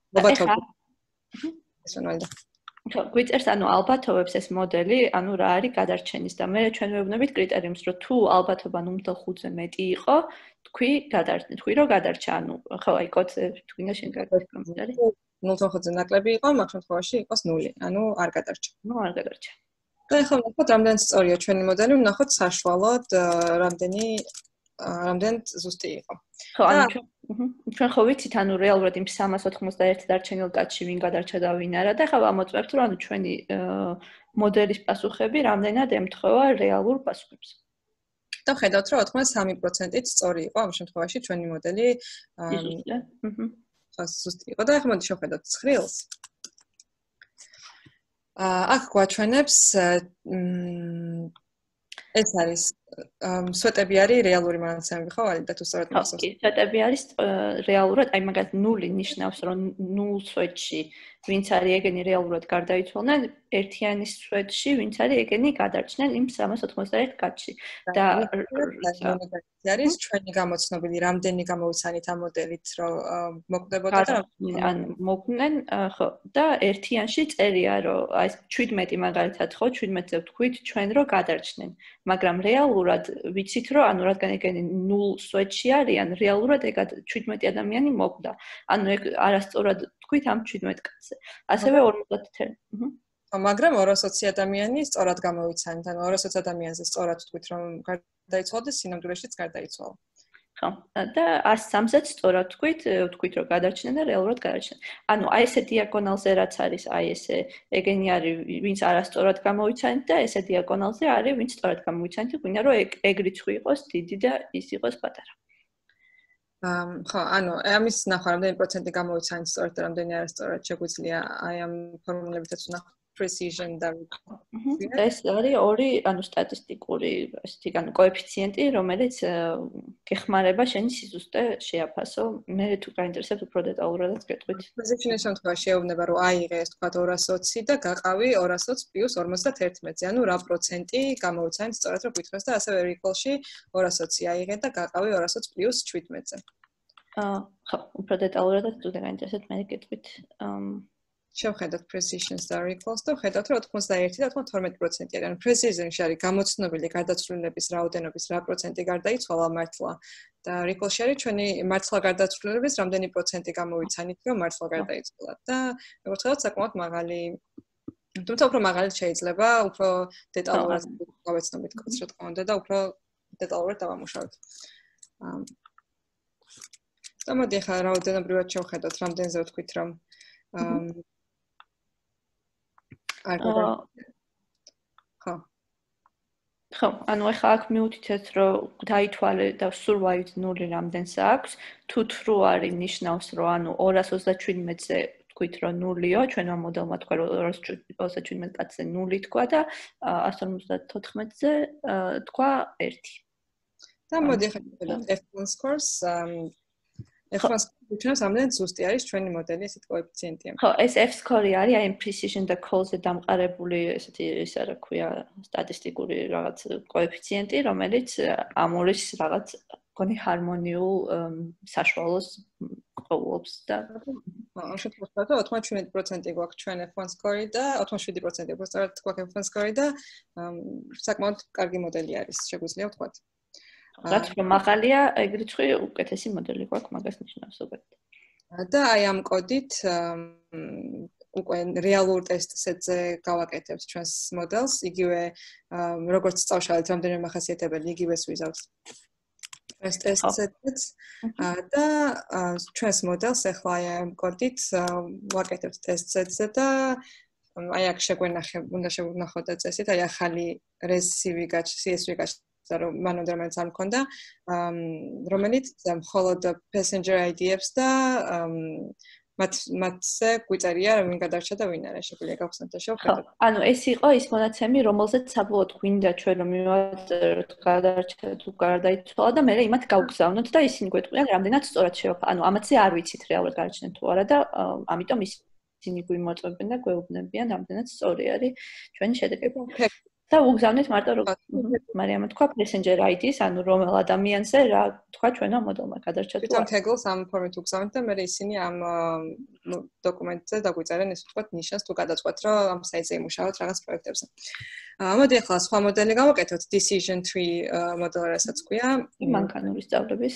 გვიწერს, ანუ ალბათობებს ეს მოდელი, ანუ რა არის გადარჩენის და მე ჩვენ ვეუბნებით კრიტერიუმს, რომ თუ ალბათობა ნულ ხუთზე მეტი იყო, თქვი გადარჩა, თქვი რომ გადარჩა, ანუ ხო, აი კოდზე თქვინა შენ გადარჩა. ნულ ხუთზე ნაკლები იყო, მაგ შემთხვევაში იყოს ნული, ანუ არ გადარჩა. ნუ არ გადარჩა. და ახლა ვნახოთ, რამდენ სწორია ჩვენი მოდელი, ვნახოთ საშუალოდ რამდენი რამდენად ზუსტი იყო. ხო, ანუ ჩვენ ხო ვიცით, ანუ რეალურად იმ სამას ოთხმოცდაერთი დარჩენილ კაცში ვინ გადარჩა და ვინ არა და ახლა ამოწმებთ, რომ ანუ ჩვენი მოდელის პასუხები რამდენად ემთხვევა რეალურ პასუხებს. და ხედავთ, რომ ოცდამსამი პროცენტით სწორი იყო ამ შემთხვევაში ჩვენი მოდელი. ზუსტია. აჰა. ხო, ზუსტი იყო და ახლა მოდი შევხედოთ ცხრილს. აქ გვაჩვენებს ეს არის სვეტები არის რეალური მონაცემები, ხო, არის და თუ სწორად მახსოვს. კი, სვეტები არის რეალურად, აი მაგალითად ნული ნიშნავს, რომ ნულ სვეტში ვინც არის ეგენი რეალურად გარდაიცვალნენ, ერთიანის სვეტში ვინც არის ეგენი გადარჩნენ იმ სამას ოთხმოცდაერთ კაცში. და არის ჩვენი გამოცნობილი, რამდენი გამოვიცანით ამ მოდელით, რომ მოკვდებოდა და ან მოკვდნენ, ხო, და ერთიანში წერია, რომ აი შვიდმეტი მაგალითად, ხო, შვიდმეტზე ვთქვით ჩვენ რომ გადარჩნენ, მაგრამ რეალურად ვიცით, რომ ანუ რადგან ეგენი ნულ სვეტში არიან, რეალურად ეგ შვიდმეტი ადამიანი მოკვდა. ანუ ეგ არასწორად ვთქვით ამ შვიდმეტ კაცზე. ასევე ორმოცდაათი. აჰა. მაგრამ ორასოცი ადამიანი სწორად გამოვიცანით, ანუ ორასოც ადამიანზე სწორად ვთქვით, რომ გარდაიცვალა და სინამდვილეშიც გარდაიცვალა. ხო, და ას სამზეც სწორად ვთქვით, ვთქვით, რომ გადარჩნენ და რეალურად გადარჩნენ. ანუ აი ესე დიაგონალზე რაც არის, აი ესე ეგენი არის, ვინც არასწორად გამოვიცანით და ესე დიაგონალზე არის, ვინც სწორად გამოვიცანით, გვინდა რომ ეგ რიცხვი იყოს დიდი და ის იყოს პატარა. ხო, ანუ ამის ნახვა რამდენი პროცენტი გამოვიცანით სწორად და რამდენი არასწორად შეგვიძლია აი ამ ფორმულებითაც ვნახოთ. precision და ეს არის ორი, ანუ სტატისტიკური, ესეთი, ანუ კოეფიციენტი, რომელიც გეხმარება შენი სიზუსტე შეაფასო. მე თუ გაინტერესებთ უფრო დეტალურადაც გეტყვით. precision-ის შემთხვევაში ეუბნება, რომ აიღე ეს თქვა ორასოცი და გაყავი ორასოც პლუს ორმოცდაერთმეტზე, ანუ რა პროცენტი გამოვიცანით სწორად რომ გითხრას და ასევე recall-ში ორასოცი აიღე და გაყავი ორასოც პლუს შვიდმეტზე. აა, ხო, უფრო დეტალურადაც თუ გაინტერესებთ, მე გეტყვით. შევხედოთ precision-ს და recall-ს და ვხედავთ, რომ ოცდაერთი და ოცდათორმეტი პროცენტი არის. ანუ precision-ში არის გამოცნობილი გარდაცვლილების რაოდენობის რა პროცენტი გარდაიცვალა მართლა და recall-ში არის ჩვენი მართლა გარდაცვლილების რამდენი პროცენტი გამოვიცანით, რომ მართლა გარდაიცვალა და როგორც ხედავთ, საკმაოდ მაღალი, თუმცა უფრო მაღალიც შეიძლება, უფრო დეტალურად გავეცნობით კოდს, რა თქმა უნდა და უფრო დეტალურად დავამუშავოთ. და მოდი ახლა რაოდენობრივად შევხედოთ, რამდენზე ვთქვით, რომ აა ხო. ხო, ანუ ახლა აქ მივუთითეთ, რომ დაითვალე და სურვაით ნული რამდენს აქვს, თუ true არის ნიშნავს, რომ ანუ ორას ოცდაშვიდმეტზე თქვით, რომ ნულიო, ჩვენმა მოდელმა თქვა, რომ ორას ოცდაშვიდმეტ კაცზე ნული თქვა და ათას ორმოცდათოთხმეტზე თქვა ერთი. და მოდი ახლა ვხედავთ F one scores. F one scores რამდენად ზუსტი არის ჩვენი მოდელი ესეთ კოეფიციენტია. ხო, ეს F score არის აი precision და call-ზე დამყარებული ესეთი ის რა ქვია სტატისტიკური რაღაც კოეფიციენტი, რომელიც ამ ორის რაღაც გონი ჰარმონიულ საშუალოს ყოველობს და ამ შემთხვევაში ოთხმოცდაშვიდი პროცენტი გვაქვს ჩვენ F one score და ოთხმოცდაშვიდი პროცენტი უბრალოდ გვაქვს F one score და საკმაოდ კარგი მოდელი არის, შეგვიძლია ვთქვათ. რაც რომ მაღალია, ეგ რიცხვი უკეთესი მოდელი გვაქვს, მაგას ნიშნავს ზოგადად. და აი ამ კოდით უკვე რეალურ ტესტსებზე გავაკეთებთ ჩვენს მოდელს, იგივე როგორც წავშალეთ რამდენიმე მახასიათებელი, იგივეს ვიზავთ. ეს ტესტსებიც და ჩვენს მოდელს ახლა აი ამ კოდით ვაკეთებთ ტესტსებზე და აი აქ შეგვენახე, უნდა შევვნახოთ და წესით, აი ახალი resive გაჩ C S V გაჩ რომ მანამდე რომელიც არ მქონდა, რომელიც მხოლოდ passenger I D-ებს და მათ მათზე გვიწერია ვინ გადარჩა და ვინ არა, შეგვიძლია გავხსნათ და შევხედოთ. ანუ ეს იყო ის მონაცემი, რომელზეც საბოლოოდ გვინდა ჩვენ რომ მივაწეროთ გადარჩა თუ გარდაიცვალა და მე იმათ გავგზავნოთ და ისინი გვეტყვიან რამდენად სწორად შევაფა. ანუ ამათზე არ ვიცით რეალურად გარჩნენ თუ არა და ამიტომ ისინი გვიმოწმებენ და გვეუბნებიან რამდენად სწორი არის ჩვენი შედეგები. და უგზავნეთ მარტო რომ მარიამა თქვა passenger I D-ს, ანუ რომელ ადამიანზე რა თქვა ჩვენო მოდელმა გადარჩა თუ არა. თეგლს ამ ფორმით უგზავნეთ და მე ისინი ამ დოკუმენტზე დაგვიწერენ ეს ვთქვათ ნიშანს თუ გადაწყვეტ რომ ამ საიტზე იმუშაოთ რაღაც პროექტებზე. მოდი ახლა სხვა მოდელი გავაკეთოთ, decision tree მოდელი რასაც ქვია, მანქანური სწავლების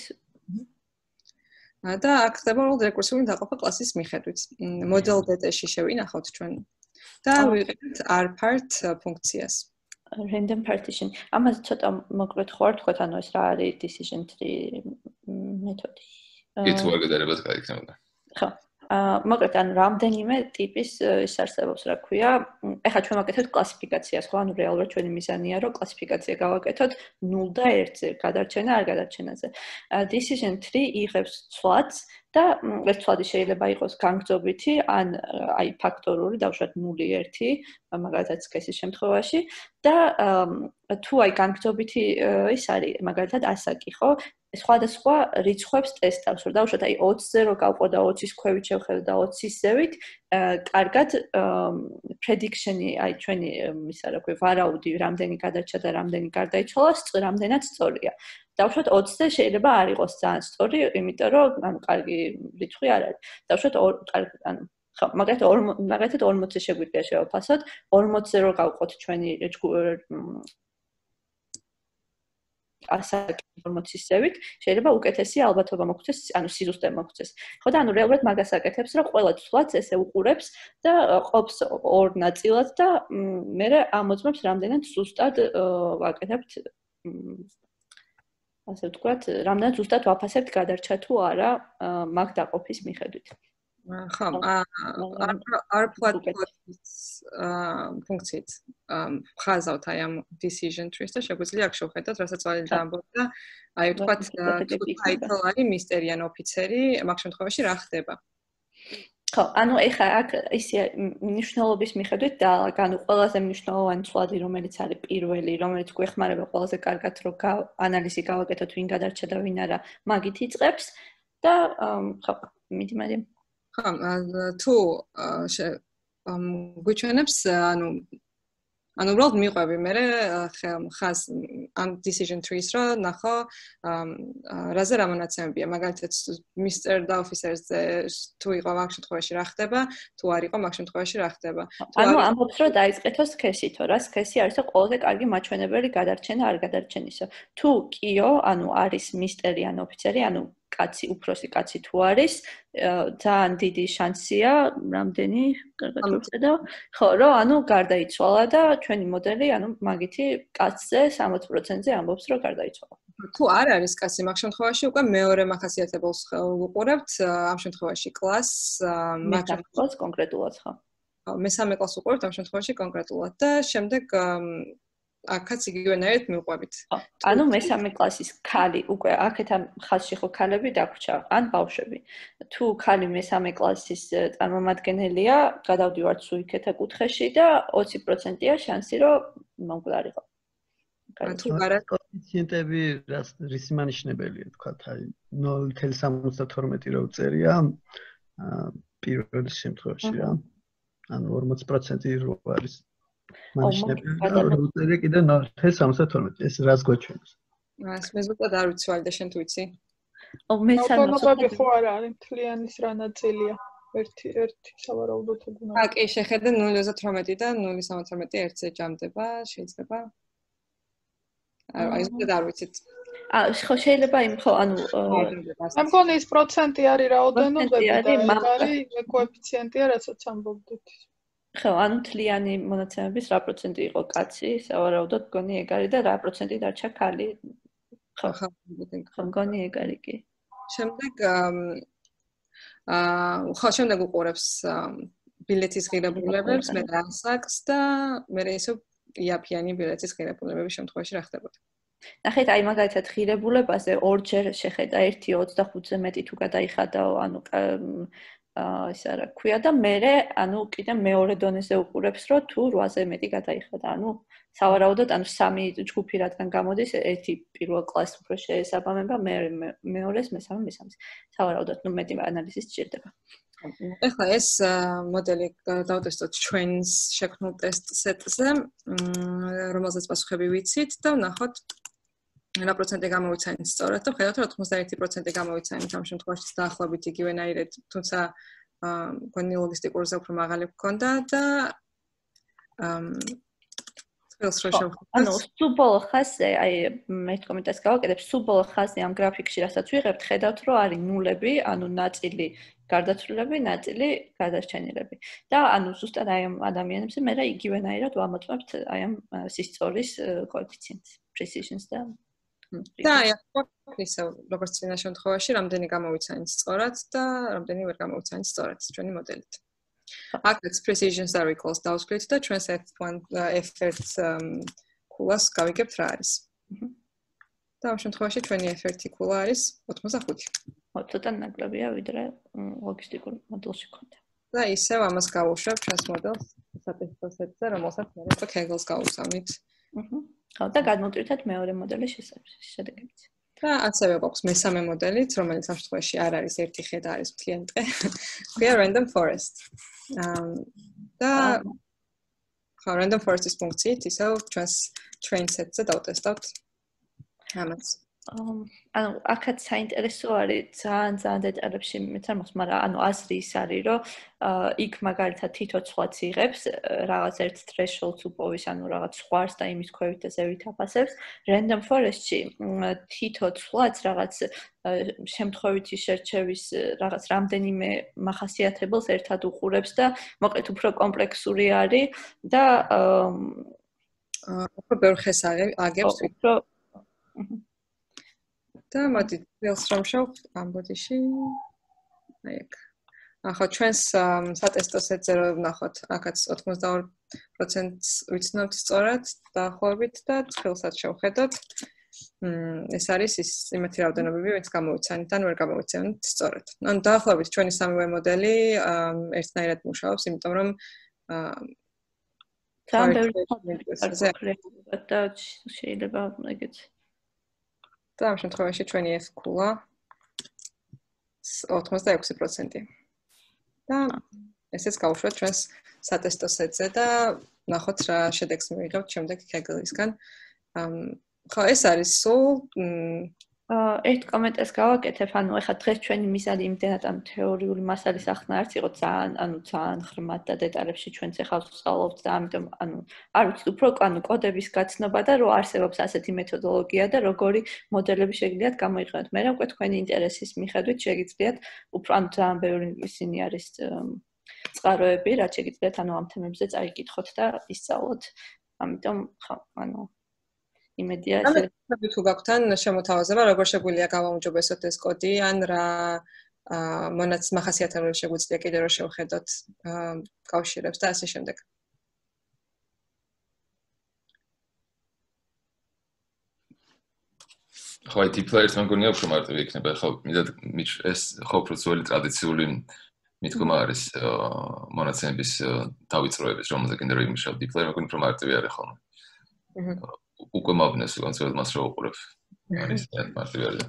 და აქ ხდება უბრალოდ რეკურსიული დაყოფა კლასის მიხედვით. model data-ში შევინახავთ ჩვენ და ვიყიდეთ r-part ფუნქციას. Random partition. ამაზე ცოტა მოკლედ ხო არ თქვათ, ანუ ეს რა არის decision tree მეთოდი. ის თუ არ გადაერებათ გაიქნებოდა. ხო. აა მოკლედ ანუ რამდენიმე ტიპის ის არსებობს, რა ქვია. ეხლა ჩვენ ვაკეთებთ კლასიფიკაციას, ხო? ანუ რეალურად ჩვენი მიზანია, რომ კლასიფიკაცია გავაკეთოთ ნულ და ერთზე, გადარჩენა არ გადარჩენაზე. decision tree იღებს ცვლადს და ეს ცვლადი შეიძლება იყოს განგრძობითი, ან აი ფაქტორული, დავუშვათ ნული ერთი, მაგალითად სქესის შემთხვევაში და თუ აი განგრძობითი ის არის, მაგალითად ასაკი, ხო? სხვადასხვა რიცხვებს ტესტავს, რომ დავუშვათ აი ოცზე რო გავყო და ოცის ქვევით შევხედო და ოცის ზევით, კარგად prediction-ი, აი ჩვენი ისა რა ქვია, ვარაუდი, რამდენი გადარჩა და რამდენი გარდაიცვალა, რამდენად სწორია. დავუშვათ ოცზე შეიძლება არ იყოს ძალიან სწორი, იმიტომ რომ ანუ კარგი რიცხვი არ არის. დავუშვათ ანუ ხო, მაგალითად მაგალითად ორმოცზე შეგვიძლია შევაფასოთ, ორმოცზე რო გავყოთ ჩვენი ასაკი ორმოცის ზევით, შეიძლება უკეთესი ალბათობა მოგვცეს, ანუ სიზუსტე მოგვცეს. ხო და ანუ რეალურად მაგას აკეთებს, რომ ყველა ცვლადს ესე უყურებს და ყოფს ორ ნაწილად და მე ამოწმებს რამდენად ზუსტად ვაკეთებთ ასე ვთქვათ, რამდენად ზუსტად ვაფასებთ გადარჩა თუ არა მაგ დაყოფის მიხედვით. ხო, r-platform-ის ფუნქციით ხაზავთ აი ამ decision trees და შეგვიძლია აქ შევხედოთ, რასაც ვალიდ ამბობს და აი ვთქვათ, თუ title არის მისტერი ან ოფიცერი, მაგ შემთხვევაში რა ხდება? ხო, ანუ ეხლა აქ ისე მნიშვნელობის მიხედვით და ანუ ყველაზე მნიშვნელოვანი ცვლადი, რომელიც არის პირველი, რომელიც გვეხმარება ყველაზე კარგად რომ ანალიზი გავაკეთოთ, ვინ გადარჩა და ვინ არა, მაგით იწყებს და ხო, მიდი მარიამ. ხო, თუ გვიჩვენებს, ანუ ანუ უბრალოდ მიყვები მე ხას ამ decision trees რო ნახო რაზე რა მონაცემებია, მაგალითად mister და officers-ზე თუ იყო მაგ შემთხვევაში რა ხდება, თუ არ იყო მაგ შემთხვევაში რა ხდება. ანუ ამბობს რომ დაიწყეთო სქესითო, რა სქესი არის ყველაზე კარგი მაჩვენებელი გადარჩენა არ გადარჩენისო. თუ კიო, ანუ არის misteri ან ოფიცერი, ანუ კაცი, უფროსი კაცი თუ არის, ძალიან დიდი შანსია, რამდენი, კარგად ვხედავ, ხო, რომ ანუ გარდაიცვალა და ჩვენი მოდელი, ანუ მაგითი კაცზე სამოცი პროცენტზე ამბობს, რომ გარდაიცვალა. თუ არ არის კაცი, მაგ შემთხვევაში უკვე მეორე მახასიათებელს ვუყურებთ, ამ შემთხვევაში კლასს, მათ კლასს კონკრეტულად, ხო. მესამე კლასს ვუყურებთ ამ შემთხვევაში კონკრეტულად და შემდეგ აქაც იგივენაირად მივყვებით. ანუ მესამე კლასის ქალი უკვე აქეთ ამ ხაზში ხო ქალები დაგვრჩა, ან ბავშვები. თუ ქალი მესამე კლასის წარმომადგენელია, გადავდივართ სულ იქეთა კუთხეში და ოცი პროცენტია შანსი, რომ მომკლარიყო. თუ არა კოეფიციენტები რის მანიშნებელია, თქვათ, აი ნული კoma სამოცდათორმეტი რო წერია პირველ შემთხვევაში რა. ანუ ორმოცი პროცენტი რო არის მანიშნებელი, კიდე ნული კoma სამოცდათორმეტი, ეს რას გვაჩვენებს? ეს მე ზუსტად არ ვიცი, ვალდა შენ თუ იცი. ო მე საუბრობები ხო არ არის, მთლიანის რა ნაწილია. ერთი ერთი სავარაუდოდ ეგუნა. აა კი შეხედე ნული ოცდაოთხი და ნული სამოცდაოთხი ერთზე ჯამდება, შეიძლება. აი ეს და არ ვიცით. აა ხო შეიძლება იმ ხო ანუ მე მგონი ის პროცენტი არის რაოდენობები და ეს არის კოეფიციენტია რასაც ამბობდით. ხო, ანუ თლიანი მონაცემების რა პროცენტი იყო კაცი, სავარაუდოდ მგონი ეგ არის და რა პროცენტი დარჩა ქალი. ხო, ხო, მგონი ეგ არის კი. შემდეგ აა ხო, შემდეგ უყურებს ბილეთის ღირებულებებს, მე რასაკს და მე ისო იაფიანი ბილეთის ღირებულებების შემთხვევაში რა ხდებოდა. ნახეთ, აი მაგალითად ღირებულებაზე ორჯერ შეხედა ერთი ოცდახუთზე მეტი თუ გადაიხადაო, ანუ აა ისა რა ქვია და მე ანუ კიდე მეორე დონეზე უყურებს, რომ თუ რვაზე მეტი გადაიხადა. ანუ სავარაუდოდ ანუ სამი ჯგუფი რადგან გამოდის, ერთი პირველ კლასს უფრო შეესაბამება, მეორე მეორეს, მესამე მესამეს. სავარაუდოდ ნუ მეტი ანალიზი სჭირდება. ეხლა ეს მოდელი დავტესტოთ ჩვენს შექმნილ ტესტ სეტზე, რომელზეც პასუხები ვიცით და ვნახოთ რა პროცენტი გამოვიცანით სწორად და ხედავთ რომ ოცდაერთი პროცენტი გამოვიცანით ამ შემთხვევაში დაახლოებით იგივენაირად, თუმცა მგონი ლოგისტიკურზე უფრო მაღალი გქონდა და ანუ სუბოლო ხაზზე, აი მე კომენტარს გავაკეთებ, სუბოლო ხაზზე ამ გრაფიკში რასაც ვიღებთ, ხედავთ რომ არის ნულები, ანუ ნაწილი გარდაცვლილები, ნაწილი გადარჩენილები. და ანუ ზუსტად აი ამ ადამიანებზე მე რა იგივენაირად ვამოწმებთ აი ამ სისწორის კოეფიციენტს, precisions და და აი ისე როგორც წინა შემთხვევაში, რამდენი გამოვიცანით სწორად და რამდენი ვერ გამოვიცანით სწორად ჩვენი მოდელით. აქაც precisions are equals დავსვით და ჩვენს ერთ ქულას გავიგებთ რა არის. და ამ შემთხვევაში ჩვენი F one ქულა არის ოცდახუთი. ცოტა ნაკლებია ვიდრე ლოგისტიკურ მოდელში ქონდა. და ისევ ამას გავუშვებ ჩვენს მოდელს სატესტო სეტზე, რომელსაც მე უკვე Kaggle-ს გავუსწავლით. აჰა. ხო, და გადმოვტვირთოთ მეორე მოდელის შედეგებიც. და ასევე გვაქვს მესამე მოდელიც, რომელიც ამ შემთხვევაში არ არის ერთი ხე და არის მთლიანი ტყე. ქვია random forest. და ხო, random forest-ის ფუნქციით ისევ ჩვენს train set-ზე დავტესტავთ ამას. ანუ აქაც საინტერესო არის ძალიან ძალიან დეტალებში მეც არ მოხს, მაგრამ ანუ აზრი ის არის, რომ იქ მაგალითად თითო ცვლაც იღებს რაღაც ერთ threshold-ს უპოვის, ანუ რაღაც ზღვარს და იმის ქვევით და ზევით აფასებს. Random forest-ში თითო ცვლაც რაღაც შემთხვევითი შერჩევის რაღაც რამდენიმე მახასიათებელს ერთად უყურებს და მოკლედ უფრო კომპლექსური არის და უფრო ბევრ ხეს აგებს. უფრო და მოდი ველს რომ შევ ამ ბოდიში აი ეგ. ახლა ჩვენს სატესტო სეტზე რომ ვნახოთ, აქაც ოცდაოთხ პროცენტს ვიცნობთ სწორად დაახლოებით და ცხილსაც შევხედოთ. ეს არის ის იმეთი რაოდენობები, ვინც გამოვიცანით ან ვერ გამოვიცანით სწორად. ანუ დაახლოებით ჩვენი სამივე მოდელი ერთნაირად მუშაობს, იმიტომ რომ ძალიან ბევრი და შეიძლება ეგეც და ამ შემთხვევაში ჩვენი F ქულა ოცდაექვსი პროცენტი. და ესეც გავუშვათ ჩვენს სატესტო სეტზე და ნახოთ რა შედეგს მივიღებთ შემდეგ Kaggle-ისგან. ხო, ეს არის სულ ერთ კომენტარს გავაკეთებ, ანუ ეხლა დღეს ჩვენი მიზანი იმდენად ამ თეორიული მასალის ახსნა არც იყო ძალიან, ანუ ძალიან ღრმად და დეტალებში ჩვენც ეხლა ვსწავლობთ და ამიტომ ანუ არ ვიცით უფრო ანუ კოდების გაცნობა და რო არსებობს ასეთი მეთოდოლოგია და როგორი მოდელები შეგიძლიათ გამოიყენოთ. მე რა უკვე თქვენი ინტერესის მიხედვით შეგიძლიათ უფრო ანუ ძალიან ბევრი ისინი არის წყაროები, რაც შეგიძლიათ ანუ ამ თემებზე წაიკითხოთ და ისწავლოთ. ამიტომ ხო, ანუ იმედია ეს თუ გაქვთ ან შემოთავაზება როგორ შეგვიძლია გავაუმჯობესოთ ეს კოდი ან რა მონაც მახასიათებლებს შეგვიძლია კიდე რომ შევხედოთ კავშირებს და ასე შემდეგ. ხო, აი deep layers მგონია უფრო მარტივი იქნება, ხო, მით ეს ხო უფრო ძველი ტრადიციული მithკომა არის მონაცემების დავიწროების, რომელზე კიდე რომ იმუშავ deep layer მგონი უფრო მარტივი არის ხოლმე. აჰა. უკვე მაბნეს კონცეპტ მას რო უყურებ. არის მარტივი არის.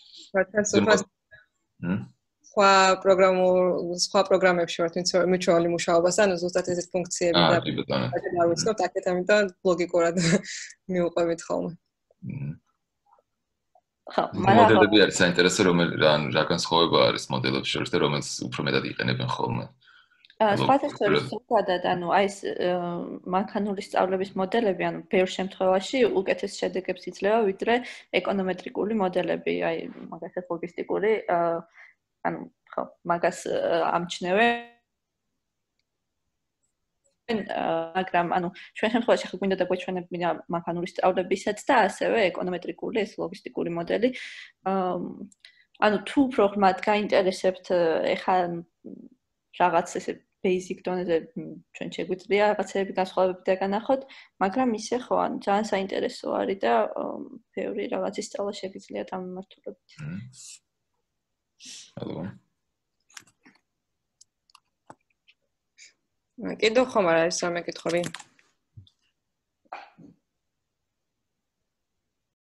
სხვა პროგრამულ სხვა პროგრამებში ვართ მიცველი მუშაობას, ანუ ზუსტად ეს ფუნქციები და და ვიცნობთ, აქეთ ამიტომ ლოგიკურად მიუყვებით ხოლმე. ხო, მოდელები არის საინტერესო, რომელი რა რა განსხვავება არის მოდელებს შორის და რომელს უფრო მეტად იყენებენ ხოლმე. სხვადასხვა ზოგადად, ანუ აი ეს მანქანური სწავლების მოდელები, ანუ ბევრ შემთხვევაში უკეთეს შედეგებს იძლევა, ვიდრე ეკონომეტრიკული მოდელები, აი მაგალითად ლოგისტიკური, ანუ ხო, მაგას ამჩნევენ მაგრამ ანუ ჩვენ შემთხვევაში ხა გვინდა და გვეჩვენებინა მანქანური სწავლებისაც და ასევე ეკონომეტრიკული ეს ლოგისტიკური მოდელი. ანუ თუ უფრო ღრმად გაინტერესებთ ეხა რაღაც ესე basic დონეზე ჩვენ შეგვიძლია რაღაცები განსხვავებები და განახოთ, მაგრამ ისე ხო, ანუ ძალიან საინტერესო არის და ბევრი რაღაცის სწავლა შეგიძლიათ ამ მიმართულებით. ალბათ. კიდევ ხომ არ არის რამე კითხვები?